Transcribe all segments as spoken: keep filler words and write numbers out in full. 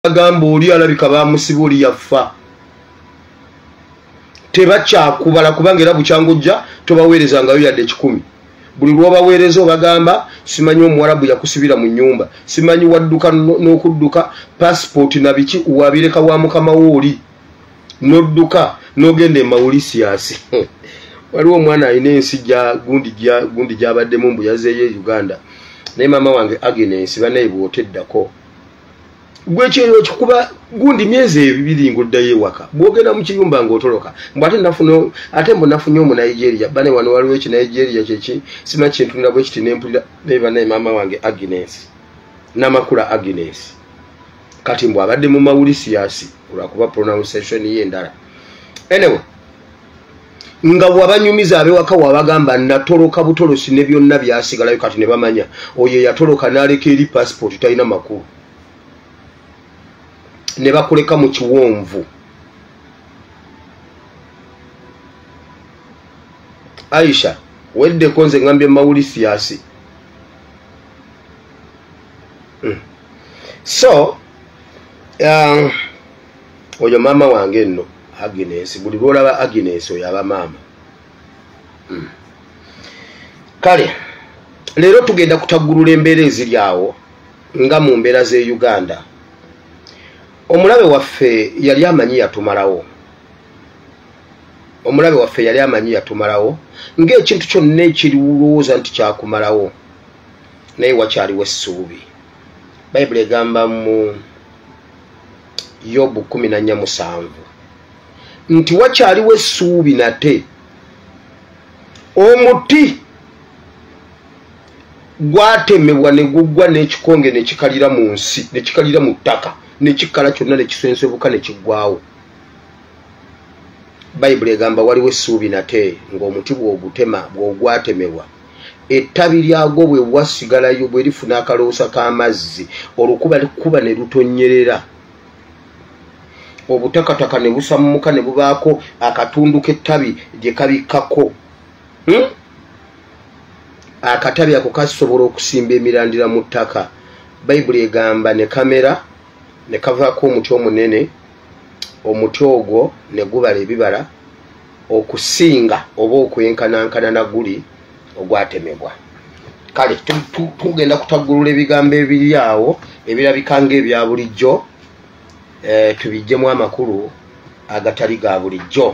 agamba oli alabika bamusiba oli yafa tebakyakubala kubanga era bukyangujja tobaweerezangayo yadde kikumi buli lwobaweereza obagamba simanyi omuwarabu yakusibira mu nyumba simanyi wadduka n'okudduka passport na biki wabireka wa mukama wooli nodduka n'ogenda e Mauritius waliwo omwana alina ensi gya gundi gya gundi gyabaddemu mbu yazeeyo e Uganda naye maama wange Agnes banaye bw'oteddako gwekyeyo kikuba gundi myezi ebibiri nguddayo ewaka bwogenda mu kiyumba ng'otoloka mbw ate nafuno ate mbu nafunye omu Nigeria bane wano waliwo eki Nigeria kyeki simanyi kintunira bwe kiti nempulira naye banaye maama wange Agnes n'amakula Agnes kati mbw abadde mu Mauritius olwakuba pronunciation ye endala anyway nga wabanyumiza abewaka wabagamba natoloka butolosi ne byonna byasigalayo kati ne bamanya oyo yatoloka n'aleka eri passport talina makulu ne bakuleka mu kiwonvu Aisha wedde konze ngambye Mauritius mm. so um, oyo mama wange nno Agnes buli lwolaba Agnes oyo aba mama mm. kale leero tugenda kutaggulula embeera eziri awo nga mu mbeera z'e Uganda omulabe waffe yali amanyi yatumalawo omulabe waffe yali amanyi yatumalawo ng'ekintu kyonna ekiriwulowooza nti kyakumalawo naye wakyaliwo essuubi bayibuli egamba mu Yobu kumi na nnya musanvu nti wakyaliwo essuubi nate omuti gwatemebwa ne guggwa n'ekikonge ne kikalira mu nsi ne kikalira mu ttaka nekikala kyonna nekisensebuka nekiggwawo bayibuli egamba waliwo essuubi nate ng'omuti bw'ogutema bw'ogwatemebwa ettabi lyagwo bwe bwasigalayo bwe lifuna akaloosa k'amazzi olukuba likuba ne lutonyerera obutakataka ne busammuka ne bubaako akatundu k'ettabi gye kabikkako hmm? akatabi ako kasobola okusimba emirandira mu ttaka bayibuli egamba ne kamera ne kavaako omuti omunene omuti ogwo ne gubala ebibala okusinga oba okwenkanankana na guli ogwatemebwa kale tugenda kutaggulula ebigambo ebiri awo ebirabika ng'ebya bulijjo e, tubijjemu amakulu agatali ga bulijjo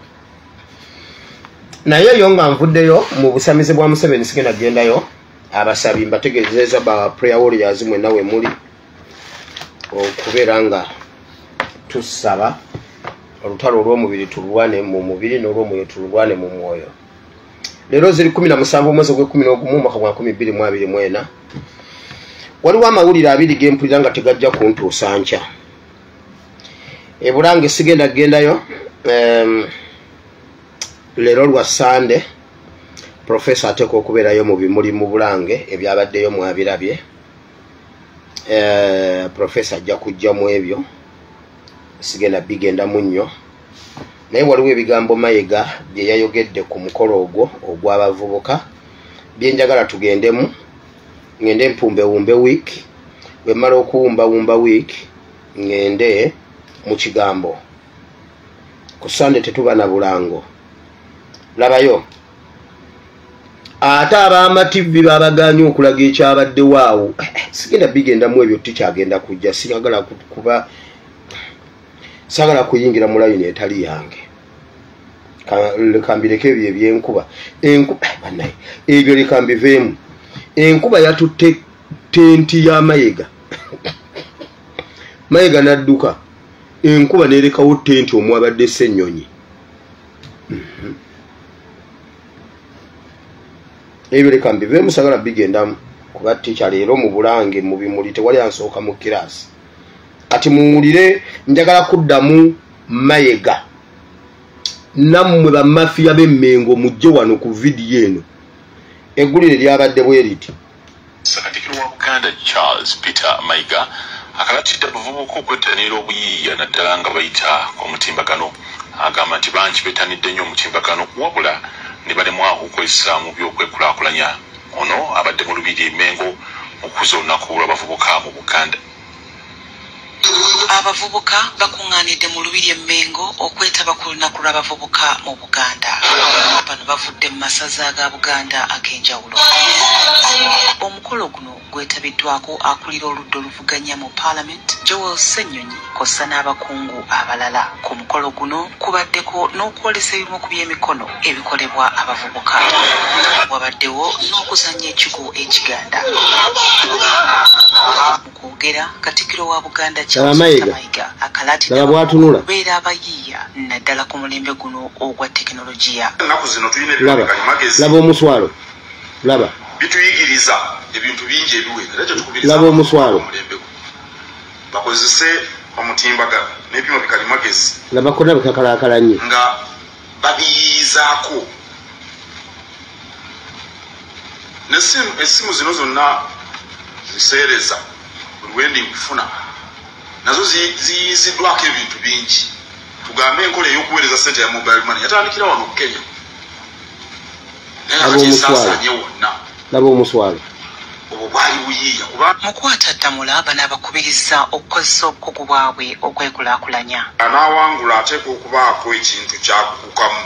naye yo nga nvuddeyo mu busamizi bwa Museveni sigenda gendayo abasabi mbategeezeza ba prayer warriors mwenna we muli okubeera nga tusaba olutalo olw'omubiri tulwane mu mubiri n'olw'omwoyo tulwane mu mwoyo leero ziri kumi na musanvu omwezi gw'ekkumi n'ogumu omwaka gwa nkumi bbiri mu abiri mu ena waliwo amawulire abiri ge mpulira nga tegajja kuntuusa nkya e Bulange sigenda gendayo um, leero lwa Sande Professor ateeka okubeerayo mu bimuli mu Bulange ebyabaddeyo mwabirabye eh Professor ajja kujja mu ebyo sigenda bigenda munnyo naye waliwo ebigambo Mayiga bye yayogedde ku mukolo ogwo ogw'abavubuka bye njagala tugendemu ngende mpumbe wumbe week bwe mala okuwumba wumba week ngende mu kigambo ku Sande tetuba na Bulango labayo ate abama T V babaganya okulaga ekyabadde waawo sigenda bigenda mu ebyo tikyagenda kujja sigagala kuba sagala kuyingira mu line etali yange kambireke ebyo ebyenkuba enkuba banaye ebyo lekambivemu enkuba yatutte tenti ya Mayiga Mayiga nadduka enkuba nerekawo tenti omwabadde Ssennyonyi mm-hmm. ebyo lekambivemu sagala bigendamu kuba ticha leero mu Bulange mu bimuli tewali ansooka mu kirasi kati muwulire njagala kuddamu Mayiga nammwe bamafiya b'emmengo mujje wano ku vidiyo eno eggulire lyabadde bwe riti Sakatikiro wa Buganda Charles Peter Mayiga akalatidde abavubuka okwettanira obuyiiya naddala nga bayita omutimbagano agamba nti bangi bettanidde nnyo omutimbagano wabula ne balemwa okukozesa mu by'okwekulaakulanya ono abadde mu lubiri emmengo okuza olunaku lw'abavubuka mu Buganda abavubuka bakungaanidde mu lubiri emmengo okwetaba ku lunaku lw'abavubuka mu Buganda. Bano bavudde mu masaza ga Buganda ag'enjawulo. Omukolo guno gwetabiddwako akulira oludda oluvuganya mu Parliament Joel Ssenyonyi kossa n'abakungu abalala. Ku mukolo guno kubaddeko n'okwolesa ebimu ku by'emikono ebikolebwa abavubuka. Wabaddewo n'okuzannya ekigo ekiganda. Mu kwogera Katikkiro wa Buganda Mayiga akalaatira okubeera abayiiya naddala ku mulembe guno ogwa tekinologiya. Ennaku zino tulina ebikalimagezi. Laba omuswalo. Laba. Bituyigiriza ebintu bingi ebiwera. Era kyetukubiriza. Laba omuswalo. Bakozese omutimbagano n'ebyuma bikalimagezi. Laba konna bikakalaakalanye. Nga babiyiizaako. N'essimu essimu zino zonna ziseereza olwendi nkufuna. Nazo ziyiziddwako ebintu bingi. Tugambe enkola ey'okuweereza ssente ya mobile money yatandikira wano mu Kenya. Laba omuswalo. Laba omuswalo. Obwo bwali buyiiya kuba Mukwata Ddamula bano abakubiriza okukozesa obukugu bwabwe okwekulaakulanya. Anaawangula ateeka okubaako ekintu kyakukukamu.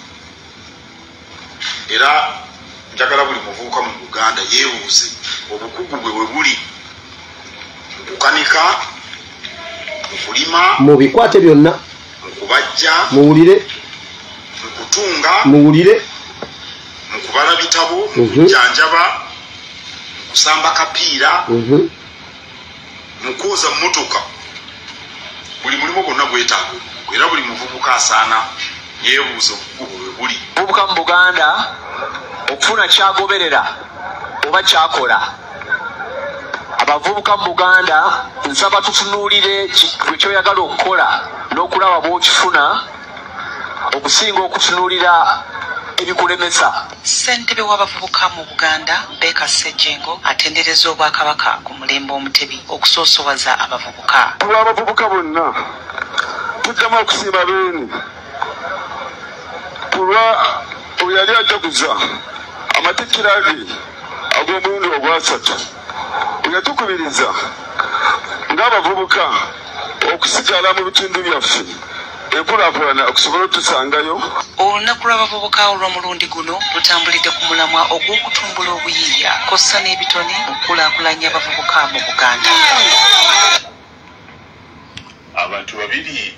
Era njagala buli muvubuka mu Uganda yeebuuze obukugu bwe bwe buli mu kukanika, mu kulima, mu bikwate byonna, mu kubajja, muwulire, mu kutunga, muwulire, mu kubala bitabo, mu kujjanjaba, mu kusamba kapiira, mu kwoza mmotoka. Buli mulimu gwonna gwetaaga era buli muvubuka asaana yeebuuze obukugu bwe buli. Obuvubuka mu Buganda okufuna kyagoberera oba kyakola. Abavubuka mu Buganda nsaba tutunuulire kyoyagala okukola n'okulaba bw'okifuna okusinga okutunuulira ebikulemesa. Ssentebe w'abavubuka mu Buganda Beka Ssejjengo atendereza Obwakabaka ku mulembe omutebi okusoosowaza abavubuka. Abavubuka bonna tuddamu okusiima beeni kulwa oyo yali ajaguza amatikkira ge ag'omulundi ogwasatu. Yatukubiriza ng'abavubuka okusigala mu bitundu byaffe enkulaakulana okusobola otusangayo. Olunaku lw'abavubuka olw'omulundi guno lutambulidde ku mulamwa ogw'okutumbula obuyiiya kossa n'ebitone okukulaakulanya abavubuka mu Buganda. Abantu babiri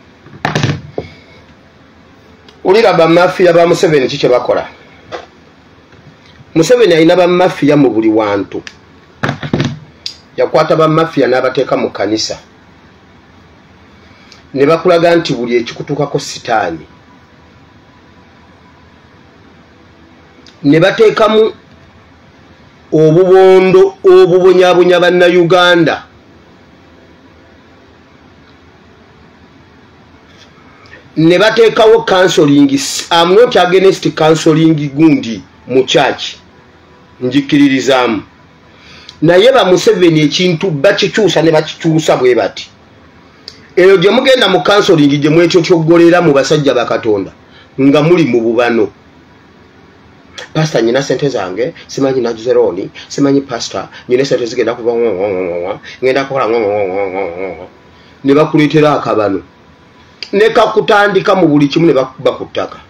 Ulira bamafiya ba Museveni kiki bakola? Museveni alina bamafiya mu buli wantu. Yakwata bamafiya n'abateeka mu kanisa. Ne bakulaga nti buli ekikutukako sitaani. Ne bateekamu obubondo obubonyabonya bannayuganda. Ne bateekawo counseling. I'm not against counseling gundi mu church. Njikiririzaamu. Naye ba Museveni ekintu bakikyusa ne bakikyusa bwe bati. Eyo gye mugenda mu counseling gye mwekyo kyoggolera mu basajja ba Katonda nga muli mu bubano. Pastor nyina sente zange, simanyi na zeroni, simanyi pastor, nyina sente zigenda kuva ngenda kukola ne bakuleetera akabano. Ne kakutandika mu buli kimu ne bakuttaka.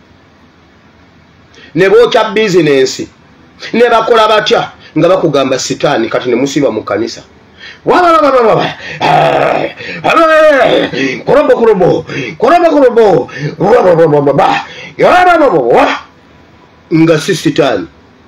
Ne bookya business. Ne bakola batya nga bakugamba sitaani kati ne musiba mu kanisa. Korobo korobo, korobo korobo, nga si sitaani.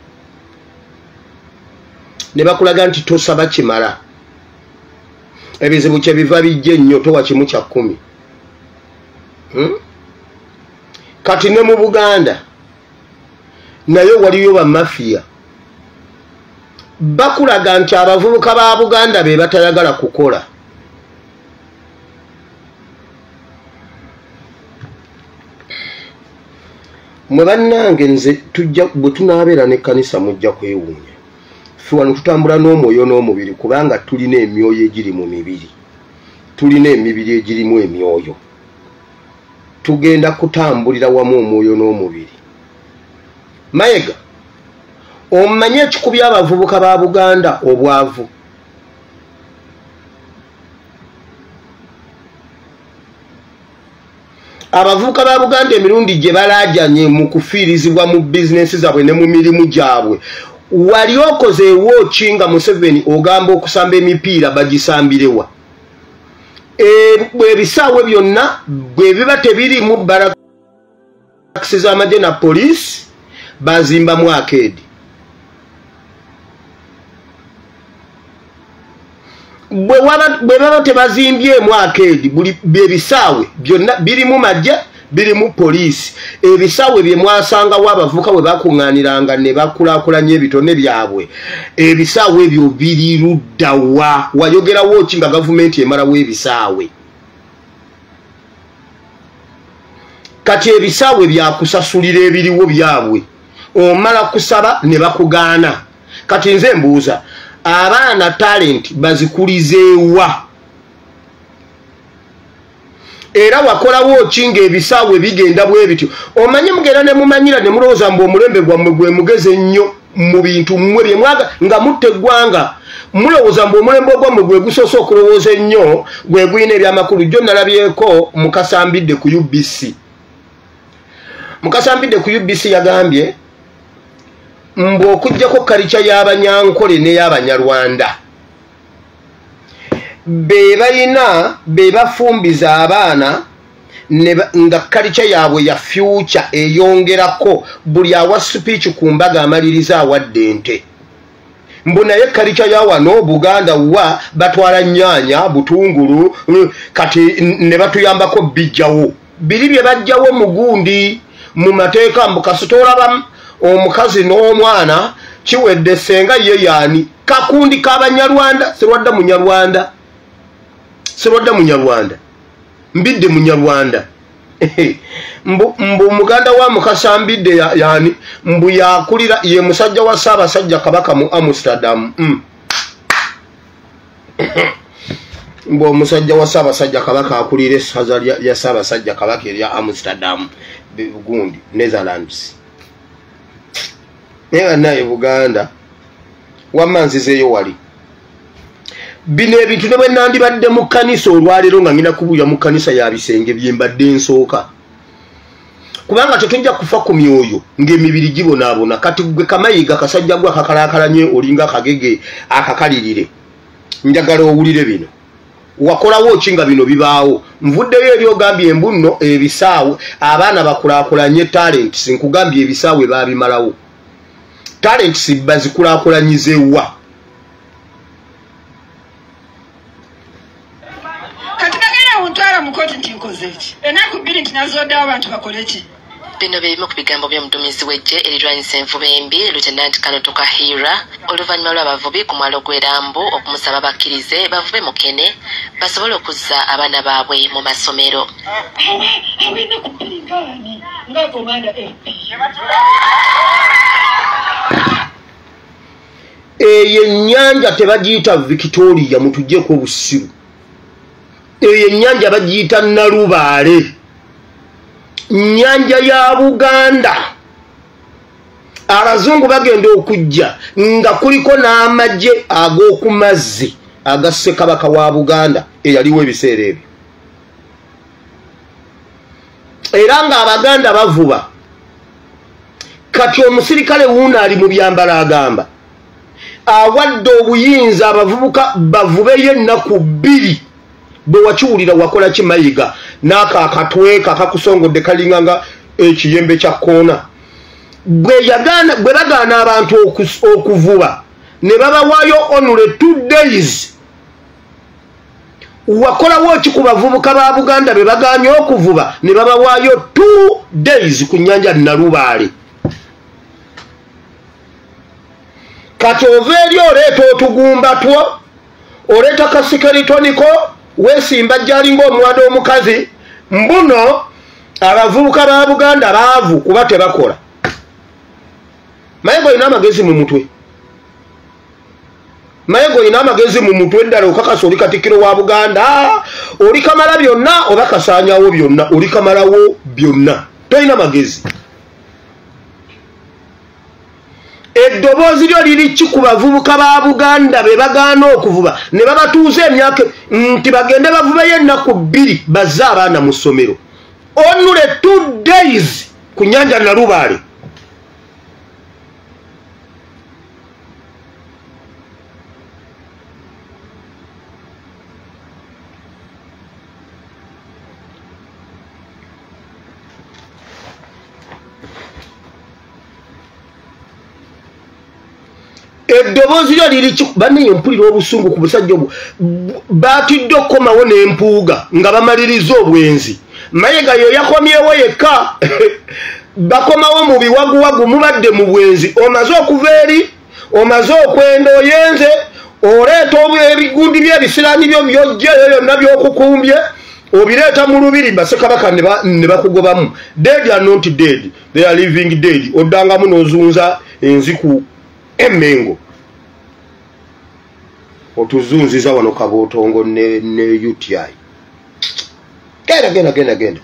Ne bakulaga nti tosaba kimala. Ebizibu kye biva bijje nnyo towa kimu kya kkumi. Hmm? Kati ne mu Buganda nayo waliyo ba mafia. Bakulaga nti abavubuka ba Buganda be batayagala kukola. Mwe bannange nze tujja bwe tunaabeera n'ekkanisa mujja kwewuunya. Ffe wano tutambula n'omwoyo n'omubiri kubanga tulina emyoyo egiri mu mibiri. Tulina emibiri egirimu emyoyo. Tugenda kutambulira wamu omwoyo n'omubiri. Mayiga, omanye ekikubya abavubuka ba Buganda obwavu. abavubuka ba Buganda emirundi gye balajanye mu kufiirizibwa mu bizinesi zaabwe ne mu mirimu gyabwe wali okoze watching Museveni ogamba okusamba emipiira bagisambirewa bwe bisaawe byonna bwe biba tebiri mu barakisi z'amagye na police bazimba mu arcade bwe baba tebazimbye mu arcade buli bye bisaawe byonna biri mu magye biri mu police ebisaawe bye mwasanga wabavuka bwe bakuŋŋaaniranga ne bakulaakulanya ebitone byabwe ebisaawe ebyo biri luddawa wayogerawo ki nga gavumenti emalawo ebisaawe kati ebisaawe byakusasulira ebiriwo byabwe omala kusaba ne bakugaana kati nze mbuuza abaana talent bazikulizeewa era wakolawo kinga ebisaawe bigenda bwe bityo omanyi mugenda ne mumanyira ne mulowooza mbu omulembe gwammwe gwe mugeze nnyo mu bintu mmwe bye mwaga nga mutta eggwanga mulowooza mbu omulembe gwammwe gwe gusoose okulowooza ennyo gwe guyina ebyamakulu jjo nalabyeko mukasambidde ku U B C mukasambidde ku U B C yagambye mbu okuggyako kalica y'abanyankole n'ey'abanyarwanda be balina be bafumbiza abaana nga kalica yaabwe ya future eyongerako buli awa speech ku mbaga amaliriza awadde ente mbu naye kalica ya wano Buganda wa batwala nnyaanya butungulu kati ne batuyambako bijjawo biri bye bajjawo mugundi mu mateeka mbu kasitolaba omukazi n'omwana kiwedde senga ye yaani kakundi k'abanyarwanda sirwadda munyarwanda sirwadda munyarwanda mbidde munyarwanda mbu mbu muganda wa mukasambidde yaani mbu yakulira ye musajja wa Ssaabasajja Kabaka mu Amsterdam mm. mbu omusajja wa Ssaabasajja Kabaka akulira essaza lya Ssaabasajja Kabaka erya Amsterdam gundi Netherlands naye naye Buganda wamanzizeeyo wali bino ebintu ne bwe nandibadde mu kkanisa olwaleero nga ngina kubuya mu kkanisa ya bisenge byembadde nsooka kubanga tetujja kufa ku myoyo ng'emibiri gibonaabona kati gwe Kamayiga kasajja gwe akakalaakalanye olinga akagege akakalirire njagala owulire bino wakolawo ki nga bino bibaawo nvuddeyo ebyogambye embu nno ebisaawe abaana bakulaakulanye talents nkugambye ebisaawe baabimalawo talents bazikulaakulanyizeewa kati bagenda ontwala mu kooti nti nkoze ki ennaku bbiri nti nazoddewo abantu bakole ki bino bye bimu ku bigambo by'omuduumizi w'eggye erirwanyisa envuba embi Lieutenant Colonel Tukahira oluvannyuma lw'abavubi ku mwalo gw'Erambo okumusaba bakkirize bavube mu Kene basobole okuzza abaana baabwe mu masomero awena ku bbiri ngaani nga komanda F P eyo ennyanja tebagiyita Victoria mutuggyeko obusiru eyo ennyanja bagiyita Nalubaale nnyanja ya Buganda abazungu bagenda okujja nga kuliko n'amagye ag'oku mazzi aga Ssekabaka wa Buganda eyaliwo ebiseera ebyo era nga Abaganda bavuba kati omusirikale wuuno ali mu byambalo agamba awadde obuyinza abavubuka bavubeyo ennaku bbiri bwe wakiwulira wakola ki Mayiga n'aka akatweka akakusongodde kalinganga ekiyembe kya koona bwe yagaana bwe bagaana abantu okuvuba ne babawaayo onule two days wakolawo ki ku bavubuka ba Buganda be bagaanye okuvuba ne babawaayo two days ku nnyanja Nalubaale kati ova eri oleeta otugumba two oleeta kasikeritoniko weesimba jjalinga omuwada omukazi mbuno abavubuka ba Buganda baavu kuba tebakola Mayiga olina amagezi mu mutwe Mayiga olina amagezi mu mutwe ddala okakasa oli Katikkiro wa Buganda oli kamala byonna oba kasaanyawo byonna oli kamalawo byonna tolina magezi eddoboozi lyo liri ki ku bavubuka ba Buganda be bagaana okuvuba ne babatuuza emyaka nti bagende bavubeyo ennaku bbiri bazze abaana mu ssomero onule two days ku nyanja Nalubaale. Eddoboozi lyo liri banne mpulira obusungu ku busajja obwo batidde okukomawo n'empuuga nga bamaliriza obwenzi. Mayiga yo yakomyewo yekka bakomawo mu biwaguwagu mubadde mu bwenzi omaze okuva eri omaze okwenda oyenze oleeta ebigundi by'ebisiraani byo byojjayo byonna by'okukumbye obireeta mu lubiri Bassekabaka ne bakugobamu. Dead are not dead, they are living dead. Oddangamu n'ozunza enziku Emmengo otuzunziza wano Kabootongo ne, ne U T I. Genda genda genda genda.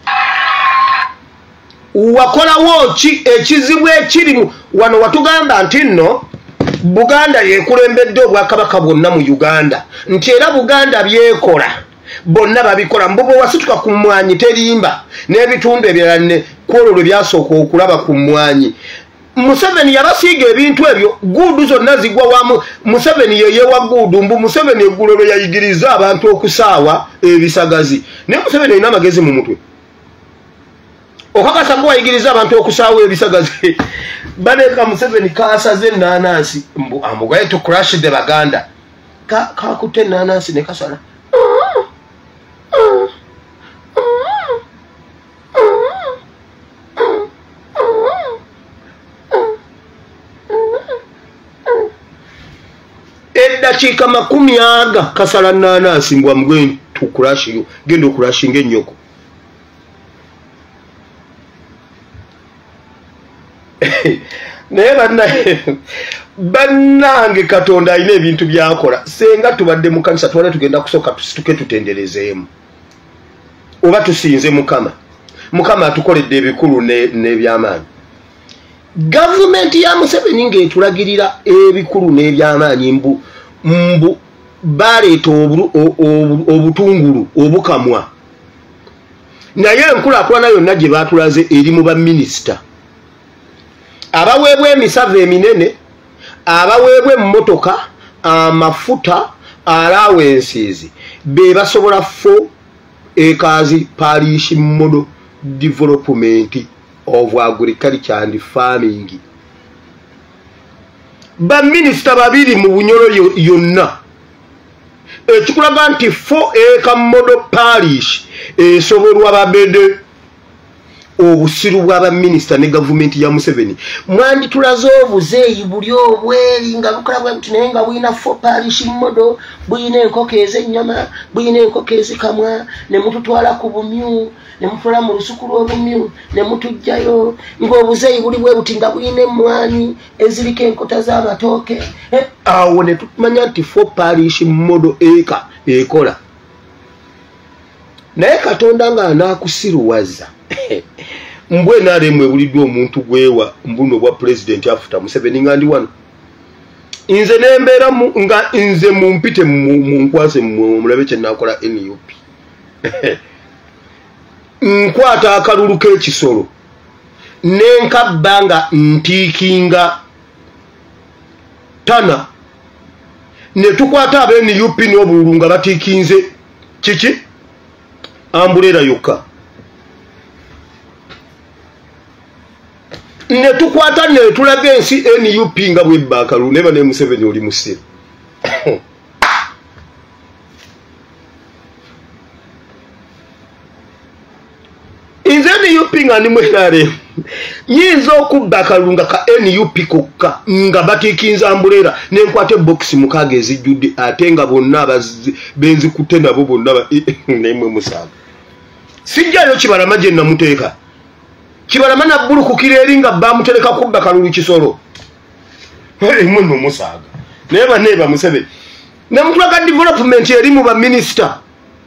Wakolawo ki ekizibu ekirimu wano watugamba nti nno Buganda yekulembedde Obwakabaka bwonna mu Uganda nti era Buganda byekola bonna babikola mbugo wasituka ku mwanyi terimba n'ebitundu ebirala ne kwolwo byasooka okulaba ku mwanyi. Museveni yabasiiga ebintu ebyo guudu zonna zigwa wamu. Museveni ye yewa guudu mbu Museveni eggulo lwe yayigiriza abantu okusaawa ebisagazi. Naye Museveni alina amagezi mu mutwe okakasa ngo wayigiriza abantu okusaawa ebisagazi. Baleka Museveni kaasaze ennaanansi mbu amugaye to crash the Baganda kakutte ennaanansi ne kasala. Eddakiika makumi aga kasala nnanansi mbwa mgwe tukurashiyo genda okurashinga ennyoko. Naye bannaye bannange Katonda alina ebintu byakola. Senga tubadde mu kanisa twale tugenda kusooka tusituke tutenderezeemu oba tusinze Mukama. Mukama atukoledde ebikulu n'ebyamaanyi. Gavumenti ya Museveni ng'etulagirira ebikulu n'ebyamaanyi mbu mbu baleeta obutungulu obukamwa. Naye enkulaakulana yonna gye baatulaze eri mu baminisita abaweebwa emisava eminene, abaweebwa emmotoka, amafuta, allowances be basobola fo ekazi parish model development of agriculture and farming. Ba minister babiri mu bunyoro yonna ekikulaga nti fo eka model parish esobolwa babede obusiru bw'aba minister ne government ya Museveni. Mwandi tulazo obuzeeyi buli obweri nga bukola bwa naye nga bwina fo parish model bwina enkoko ez'ennyama bwina enkoko ezikamwa ne mututwala ku bumyu ne mutwala mu lusuku lw'obumyu ne mutujjayo ng'obuzeeyi buli bwe buti nga bwina emmwanyi eziriko enkota z'amatooke. Awo ne tumanya nti fo parish model eka ekola. Naye Katonda nga anaakusiruwaza mbwe nalemwe buliddwa omuntu gwewa mbuno bwa president afuta Museveni nga ndi wano nze nembeera nga nze mumpite munkwase mulabe kye nakola N U P nkwata akalulu k'ekisolo nenkabba nga ntiikinga tana ne tukwata aba N U P n'obululu nga batiikinze kiki ambulera yokka ne tukwata ne tulaga ensi N U P nga bwebba akalulu neba ne Museveni oli musiro. Inze N U P nga ni mwelare nyinza okubba akalulu nga ka N U P kokka nga batiikinza ambulera ne nkwate box mukaga ezijjudde ate nga bonna benzi kutte nabo bonna nemwe musaga sijjayo Kibalama gye namuteeka Kibalama na bulu kukira eringa bamutereka kubba kalulu kisolo emwe no musaga neba neba Museveni ne mutulaga development eri mu ba minister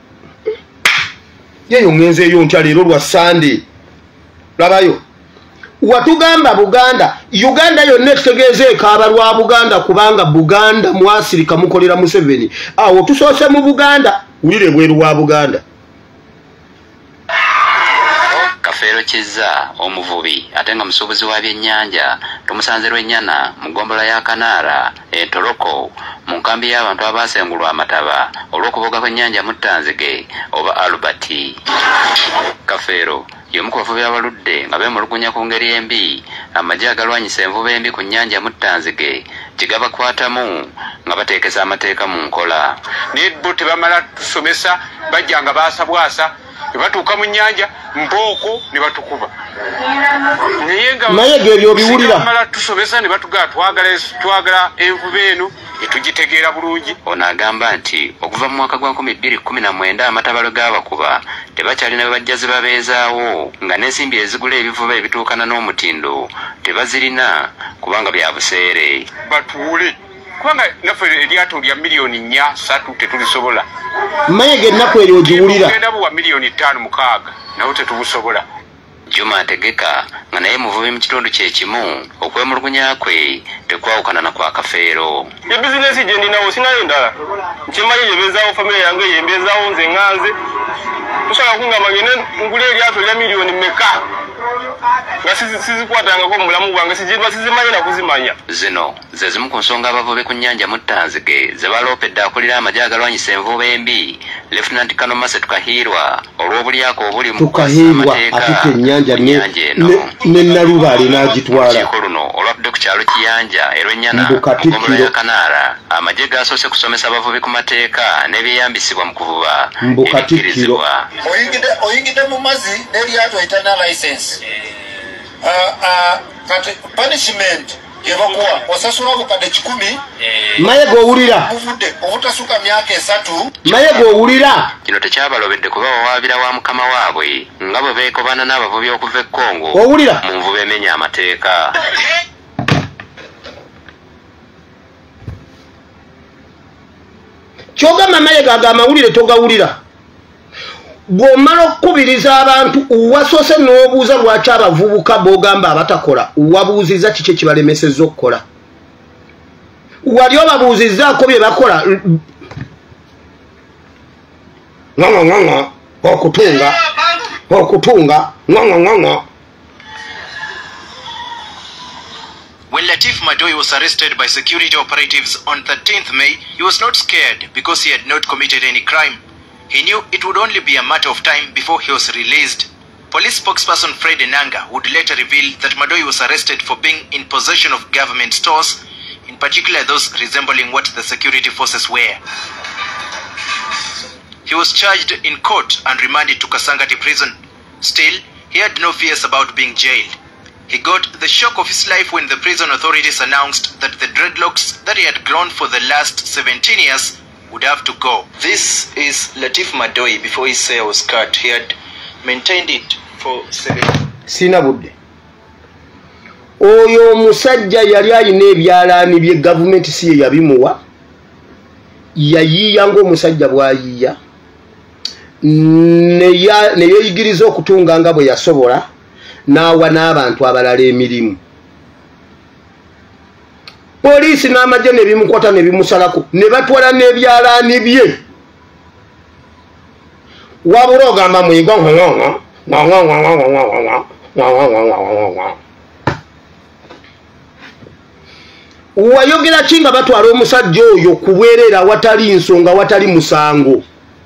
yeyo ngenze yo ntya lero lwa Sunday labayo watugamba Buganda Uganda yonna etegeeze ekaaba lwa Buganda kubanga Buganda mwasirika mukolera Museveni awo tusoose mu Buganda ulire bweru wa Buganda kyokizza omuvubi ate nga musuubuzi wa byennyanja tumusanze Lwennyana mu ggombolola ya Kanaara Entoroko mu nkambi y'abantu abaasengulwa amataba olw'okuboga kw'ennyanja Muttanzige oba Albert Kafeero y'omu ku bavubi abaludde nga beemulugunya ku ngeri embi amagye agalwanyisa envuba embi ku nnyanja Muttanzige gye gabakwatamu nga bateekesa amateeka mu nkola. Naye bo tebamala tusomesa bajja nga baasabwasa ne batuuka mu nnyanja mbooko ne batukuba. naye gebyo biwulira mala tusomesa ne batugala twagala twagala envuba eno etugitegeera bulungi. Ono agamba nti okuva mu mwaka gwa nkumi bbiri kkumi na mwenda amatabalo g'abakuba tebakyalina be bajjazi babeezaawo nga n'ensimbi ezigula ebivuba ebituukana n'omutindo tebazirina kubanga bya buseere. Batuule kubanga naffe eryato lya miliyoni nnya ssatu tetulisobola. mayege ennaku eryo ogiwulira tugenda buwa miliyoni ttaano mukaaga nawo tetubusobola. Juma Ategeka nga naye muvubi mu kitundu kye kimu okwemulugunya kwe tekwawukana na kwa Kafeero. Ebizinesi gye ndinawo sinayo ndala nkimanyi yebezaawo famire yange yembezaawo nze ŋŋanze tosobola kungamba ngende ngula eryato lya miliyoni meka nga sizikwatangako mu bulamu bwange siziba sizimanyi na kuzimanya. Zino ze zimu ku nsonga abavubi ku nnyanja Muttanzige ze baloopedde akulira amagye agalwanyisa envuba embi Lieutenant Colonel Maset Tukahirwa olw'obulyako obuli mu kukozesa amateeka ennyanja ne Nalubaale n'agitwala. Olukiiko luno olwatudde ku kyalo Kiyanja e Lwennyana mu ggombolola ya Kanaara amagye gasoose kusomesa abavubi ku mateeka n'ebyeyambisibwa mu kuvuba ebikkirizibwa. Oyingidde mu mazzi n'eryato eritana license kati punishment yebakuwa osasula obukadde kikumi. mayege owulira obutasuka myaka esatu. mayege owulira kino tekyabalobedde kuba wawaabira wa mukama waabwe nga bwe beekobana n'abavubi okuva e Congo owulira mu nvuba emenya amateeka. kyogamba mayege ago amawulire togawulira. bw'omala okukubiriza abantu wasoose n'obuuza lwaki abavubuka b'ogamba abatakola wabuuzizza kiki ekibalemesezza okukola. wali obabuuzizzaako bye bakola ŋaŋaŋaŋa okutunga okutunga ŋaŋaŋaŋa. When Latif Madoe was arrested by security operatives on thirteenth May, he was not scared because he had not committed any crime. He knew it would only be a matter of time before he was released. Police spokesperson Fred Enanga would later reveal that Madoe was arrested for being in possession of government stores, in particular those resembling what the security forces wear. He was charged in court and remanded to Kasangati prison. Still, he had no fears about being jailed. He got the shock of his life when the prison authorities announced that the dreadlocks that he had grown for the last seventeen years would have to go. This is Latif Madoe before his hair was cut. He had maintained it for seven. Sina budde. Oyo omusajja yali alina ebyalaani bye gavumenti si ye yabimuwa. Yayiiya ng'omusajja bw'ayiiya. Ne yeeyigiriza okutunga nga bwe yasobola. N'awa n'abantu abalala emirimu. Poliisi n'amagye ne bimukwata ne bimusalako ne batwala n'ebyalaani bye. Wabula ogamba muyiga wayogera ki nga batwala omusajja oyo kubwerera watali nsonga watali musango.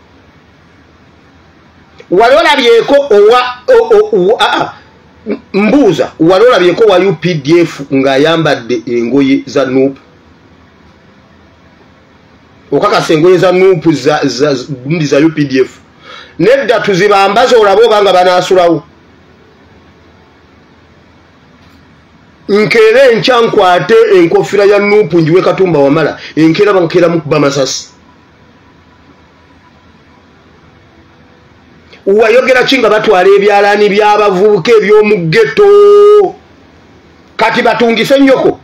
Wali olabyeko owa mbuuza wali olabyeko wa U P D F ng'ayambadde engoye za N U P. Okakasa engoye za N U P za, za, za U P D F. Nedda tuzibambaza olaba obanga banaasulawo. Nkere enkya nkwate enkofira ya N U P njiwe Katumba Wamala enkera bankera mukuba masasi. Wayogera kinga batwala ebyalaani by'abavubuka eby'omu ghetto kati batungise nnyoko.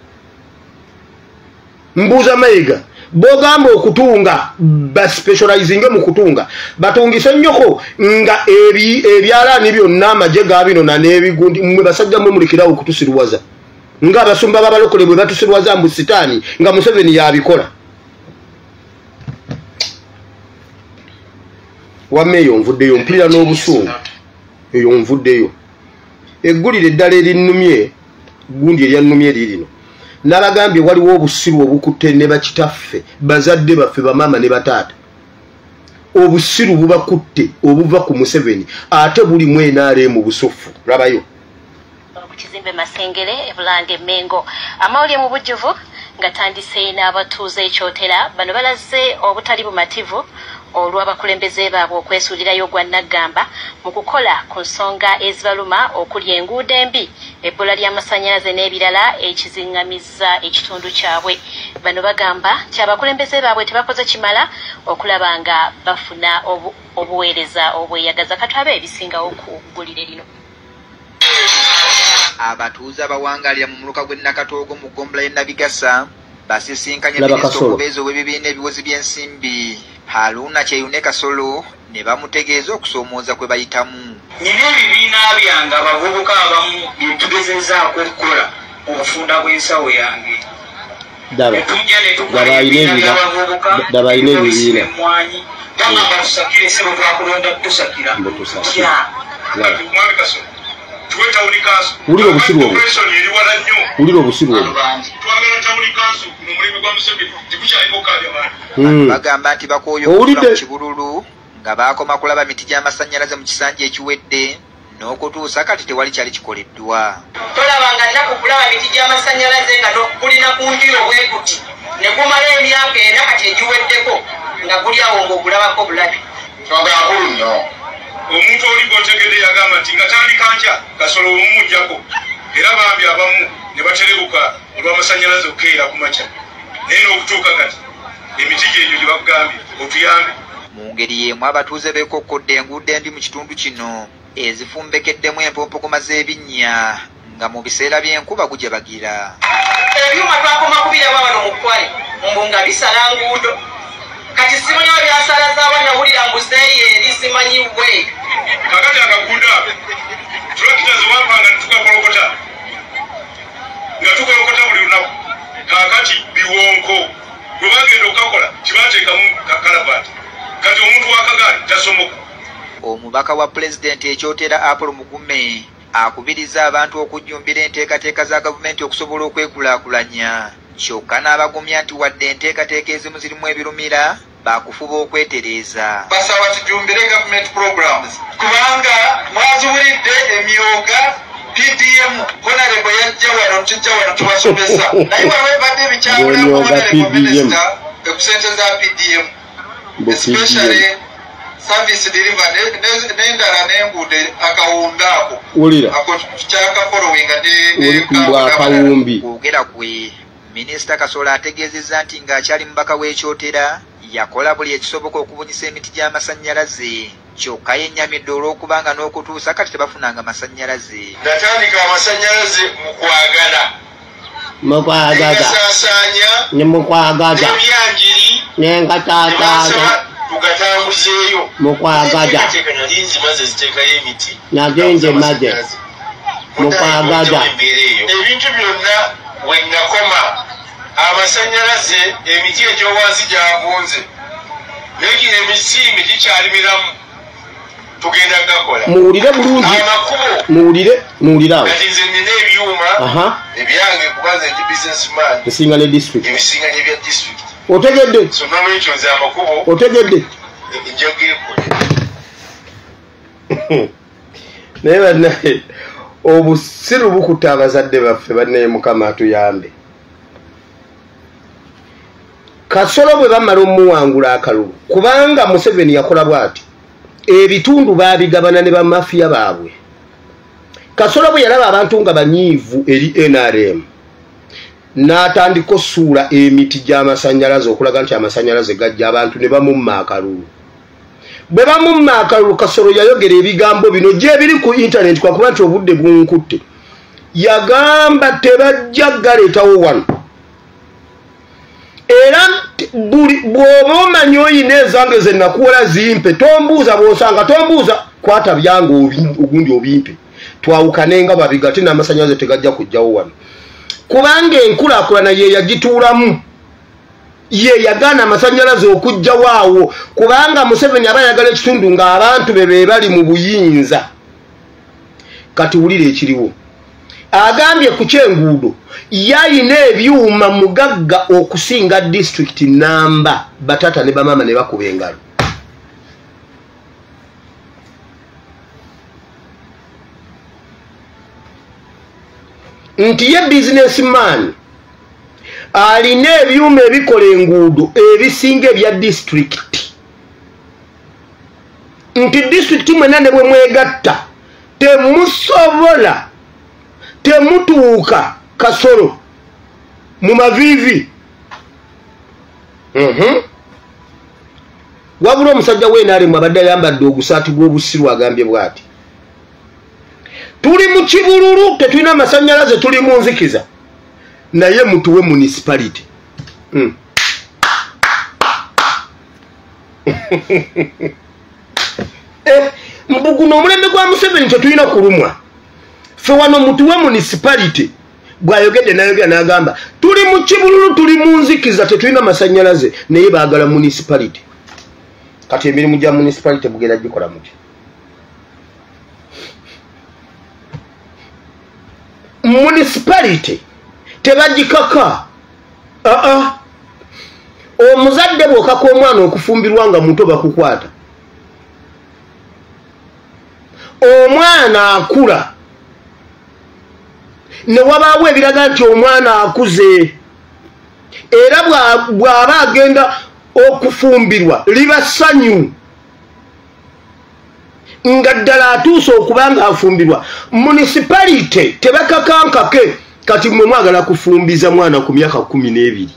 Mbuuza Mayiga bogamba okutunga ba specializing mu kutunga batungise nnyoko nga ebi ebyalaani byonna amagye gaabino na n'ebigundi mmwe basajja mmwe mulikirawo okutusirwaza nga abasumba b'abalokole bwe batusirwaza mbu sitaani nga Museveni yabikola. Wamme eyo nvuddeyo mpulira n'obusungu eyo nvuddeyo. eggulire eddala erinnumye gundi eryannumye lirino nabagambye waliwo obusiru obukutte ne bakitaffe bazadde baffe bamaama ne bataata obusiru bubakutte obuva ku Museveni ate buli mwenaare mu busufu labayo kizimbe Masengere ebulange Mengo amawulire mu bujjuvu ngatandise n'abatuuze ekyotera bano balaze obutali bumativu olw'abakulembeze baabwe okwesuulirayo gwa Nagamba mu kukola ku nsonga ezibaluma okuli enguudo embi ebbola ly'amasannyalaze n'ebirala ekiziŋŋamizza ekitundu kyabwe bano bagamba nti abakulembeze baabwe tebakoze kimala okulaba nga bafuna obu, obuweereza obweyagaza katwabe ebisingawo ku ggulire lino abatuuze abawangalira mu muluka gwe Nakatoogo mu ggombolola y'e Nabigasa basisinkanye minisita omubeezi ow'ebibiina ebiwozi by'ensimbi Haruna Kyeyune Kasolo ne bamutegeeza okusoomooza kwe bayitamu. Nina ebibiina byange abavubuka abamu byetugezezaako okukola obufunda bw'ensawo yange. Netujja ne tukola ebibiina by'abavubuka ebyobisimba emmwanyi tagamba tusakire sebo twakulonda tusakira. Mwami Kasolo tuwetawuli kaso ulira obusiru obwo ulira obusiru obwo twagala tawuli kaso mu mulimu gwa Museveni tikukyayiko kalya bana bagamba nti bakooyokula mu Kibululu nga baakoma kulaba miti gy'amasannyalaze mu kisanja ekiwedde n'okutuusa kati tewali kyali kikoleddwa tolabanga nnaku kulaba miti gy'amasannyalaze nga kulina ku njiro bwekuti ne gumala emyaka ena kati egiweddeko nga guli awo ng'ogulabako bulabi twagala kulu nnyo omuntu oli gwotegedde yagamba nti nga tandika nkya Kasolo omumujjako era bambi abamu ne baterebuka olw'amasannyalaze okukeera ku makya naye n'okutuuka kati emiti gyegyo gye bakugambye otuyambe mu ngeri y'emu abatuuze beekokkodde enguudo embi mu kitundu kino ezifumbekeddemu empompogoma z'ebinnya nga mu biseera by'enkuba gujebagira ebyuma twakoma kubiraba wano mu Kwale mbu nga bisala nguudo kati simanyi wa byasalaza abannawulira mbuzeeyi eri simanyi bwe kakati akaguudo tulakita zewampanga netukakolokota nga tukolokota buli lunaku kakati biwonko bwe bagenda okukakola kibateekamu kakalabati kati omuntu wakagaali tasomoka omubaka wa pulezidenti ekyotera Apollo Mugume akubiriza abantu okujjumbira enteekateeka za gavumenti okusobola okwekulaakulanya kyokka n'abagumya nti wadde enteekateeka ezimu zirimu ebirumira bakufuba okwetereeza basaba tujumbire government programs kubanga mwaziwulidde emyoga P D M honorable yajja wano tujja wano tubasomesa naye wawebadde ebikyawula honorable minister ekusente za P D M especially service delivery n'endala n'enguudo akawumbi ako ako kyaka following akawumbi kwogera kwe minisita Kasolo ategeezezza nti ng'akyali mubaka w'ekyotera yakola buli ekisoboka okubunyisa emiti gy'amasannyalaze kyokka yennyamidde olw'okubanga n'okutuusa kati tebafunanga masannyalaze natandika amasannyalaze mu kwagala mukwagaza ne mukwagaza n'ebyanjiri n'enkataataata tugatambuzeeyo mukwagaza nalinzi maze ziteekayo emiti nagenze maze mukwagaza ebintu byonna we nakoma amasannyalaze emiti egyowansi gyavunze naye gino emisiimi gikyalimiramu tugenda gakola muwulire bulungi muwulire muwulire awo kati nze nina ebyuma ebyange kubanze ndi businessman esinga ne district ebisinga n'ebya district otegedde so n'olwekyo nze amakubo otegedde njageekole naye bannaye obusiru bukutta abazadde baffe bannaye Mukama atuyambe Kasolo bwe bamala omuwangula akalulu kubanga Museveni yakola bw'ati ebitundu baabigabana ne bamafiya baabwe Kasolo bwe yalaba abantu nga banyiivu eri N R M n'atandika ossuula emiti gy'amasannyalaze okulaga nti amasannyalaze gajja abantu ne bamumma akalulu bwe bamumma akalulu Kasolo yayogera ebigambo bino gye biri ku internet kwakuba nti obudde bunkutte yagamba tebajja galeetawo wano era bw'oba omanyi oyina ezange ze nakuwola zimpe tombuuza bw'osanga tombuuza kwata byange ogundi obimpe twawukane nga babigate n'amasannyalaze tegajja kujjawo wano kubanga enkulaakulana ye yagituulamu ye yagaana amasannyalaze okujjawo awo kubanga Museveni aba yagala ekitundu ng'abantu be be bali mu buyinza kati wulire ekiriwo agambye ku kyenguudo yayina ebyuma mugagga okusinga district namba batata ne bamama ne bakuba engalo nti ye businessman alina ebyuma ebikola enguudo ebisinga ebya district nti district mwena ne bwe mwegatta temusobola temutuuka Kasoro mu mavivi mhm wabula omusajja w'enaale abadde ayambadde ogusaati gw'obusiru agambye bw'ati tuli mu kibululu tetulina amasannyalaze tuli mu nzikiza naye mutuwe municipality mm. eh, mbuguno omulembe gwa Museveni tetulina kulumwa fe wano mutuwe municipality bwayogedde nayogera n'agamba tuli mu kibululu tuli mu nzikiza tetulina masannyalaze naye baagala municipality kati emirimu gya municipality bugenda gikola muti municipality tebagikaka aa omuzadde bwokaka omwana okufumbirwa nga muto bakukwata omwana akula ne wabaawo ebiraga nti omwana akuze era bw'aba agenda okufumbirwa liba ssanyu nga ddala atuuse okuba nga afumbirwa municipality tebakakankake kati mwe mwagala kufumbiza mwana ku myaka kumi n'ebiri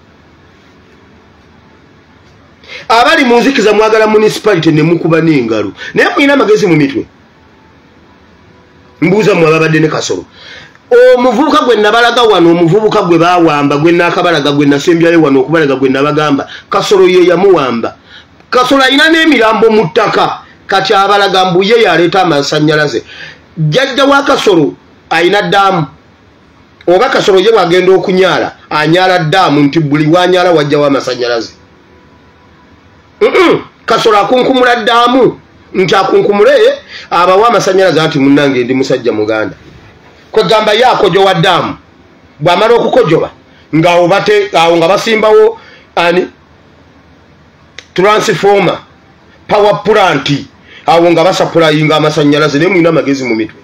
abali mu nzikiza mwagala municipality ne mukuba n'engalo naye mulina amagezi mu mitwe mbuuza mwe ababadde ne Kasoro omuvubuka gwe nabalaga wano omuvubuka gwe baawamba gwe nakabalaga gwe nasembyayo wano okubalaga gwe nabagamba Kasoro ye yamuwamba Kasoro alina n'emirambo mu ttaka kati abalaga mbu ye yaleeta amasannyalaze jjajja wa Kasoro alina ddaamu oba Kasoro ye bwagenda okunyaala anyaala ddaamu nti buli wanyaala wajjawo amasannyalaze mm -mm. Kasoro akunkumula ddaamu nti akunkumule abawa amasannyalaze ati munnange ndi musajja muganda kwegamba ye akojowa ddaamu bw'amala okukojoba ng'awo bate awo nga basimbawo ani transformer power plant awo nga basapurayinga amasannyalaze naye mulina amagezi mu mitwe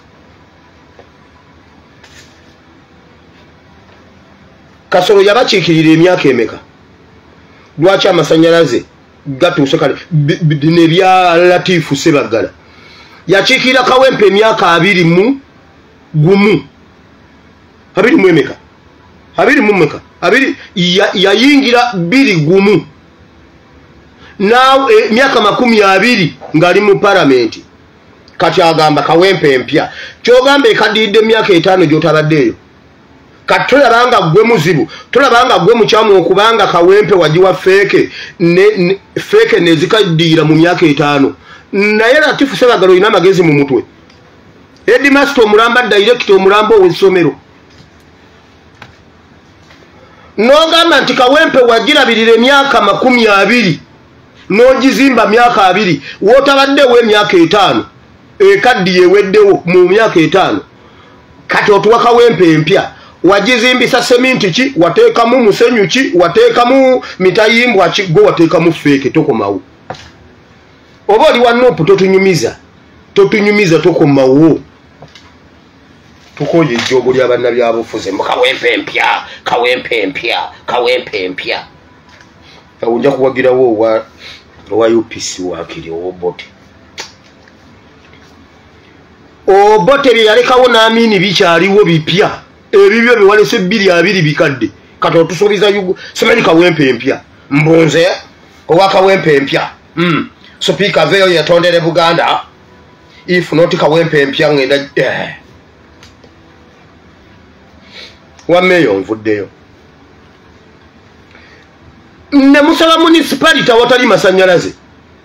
Kasoro yabakiikirira emyaka emeka lwaki amasannyalaze gatuuse kale nebya Latifu Ssebaggala yakiikirira Kawempe emyaka abiri mu gumu abiri mu emeka abiri mu meka abiri yayingira ya biri gumu naw emyaka makumi abiri ngali mu parliament kati agamba Kawempe empya kyogamba ekadidde emyaka etaano gyotabaddeyo kati tulabanga gwe muzibu tulabanga gwe mukyamu okubanga Kawempe wajiwa feke ne, ne feke nezikadira mu myaka etaano naye Latifu Ssebaggala olina amagezi mu mutwe Headmaster omulamba director omulambo w'essomero n'ogamba nti Kawempe wagirabirira emyaka makumi abiri n'ogizimba myaka abiri wootabaddewo emyaka etaano ekaddi yeweddewo mu myaka etaano kati otuwa Kawempe empya wagizimbisa seminti ki wateekamu musenyu ki wateekamu mitayimbwa ki gwe wateekamu feeke tokomawo oba oli wanuupu totunyumiza totunyumiza tokomawo tukoye ejjoogo ly'abannabyabufuzi mu Kawempe empya Kawempe empya Kawempe empya awo nja kuwagirawo owa owa U P C waakiri Obote Obote bye yalekawo n'Amini bikyaliwo bipya ebibyo biwalese bbiri abiri bikadde kati otusuubiza yugu simanyi Kawempe empya mbunze owa Kawempe empya mm. Speaker veyo yatondere Buganda if not Kawempe empya ngenda eh. Wameyo nvuddeyo ne musala municipality watali masannyalaze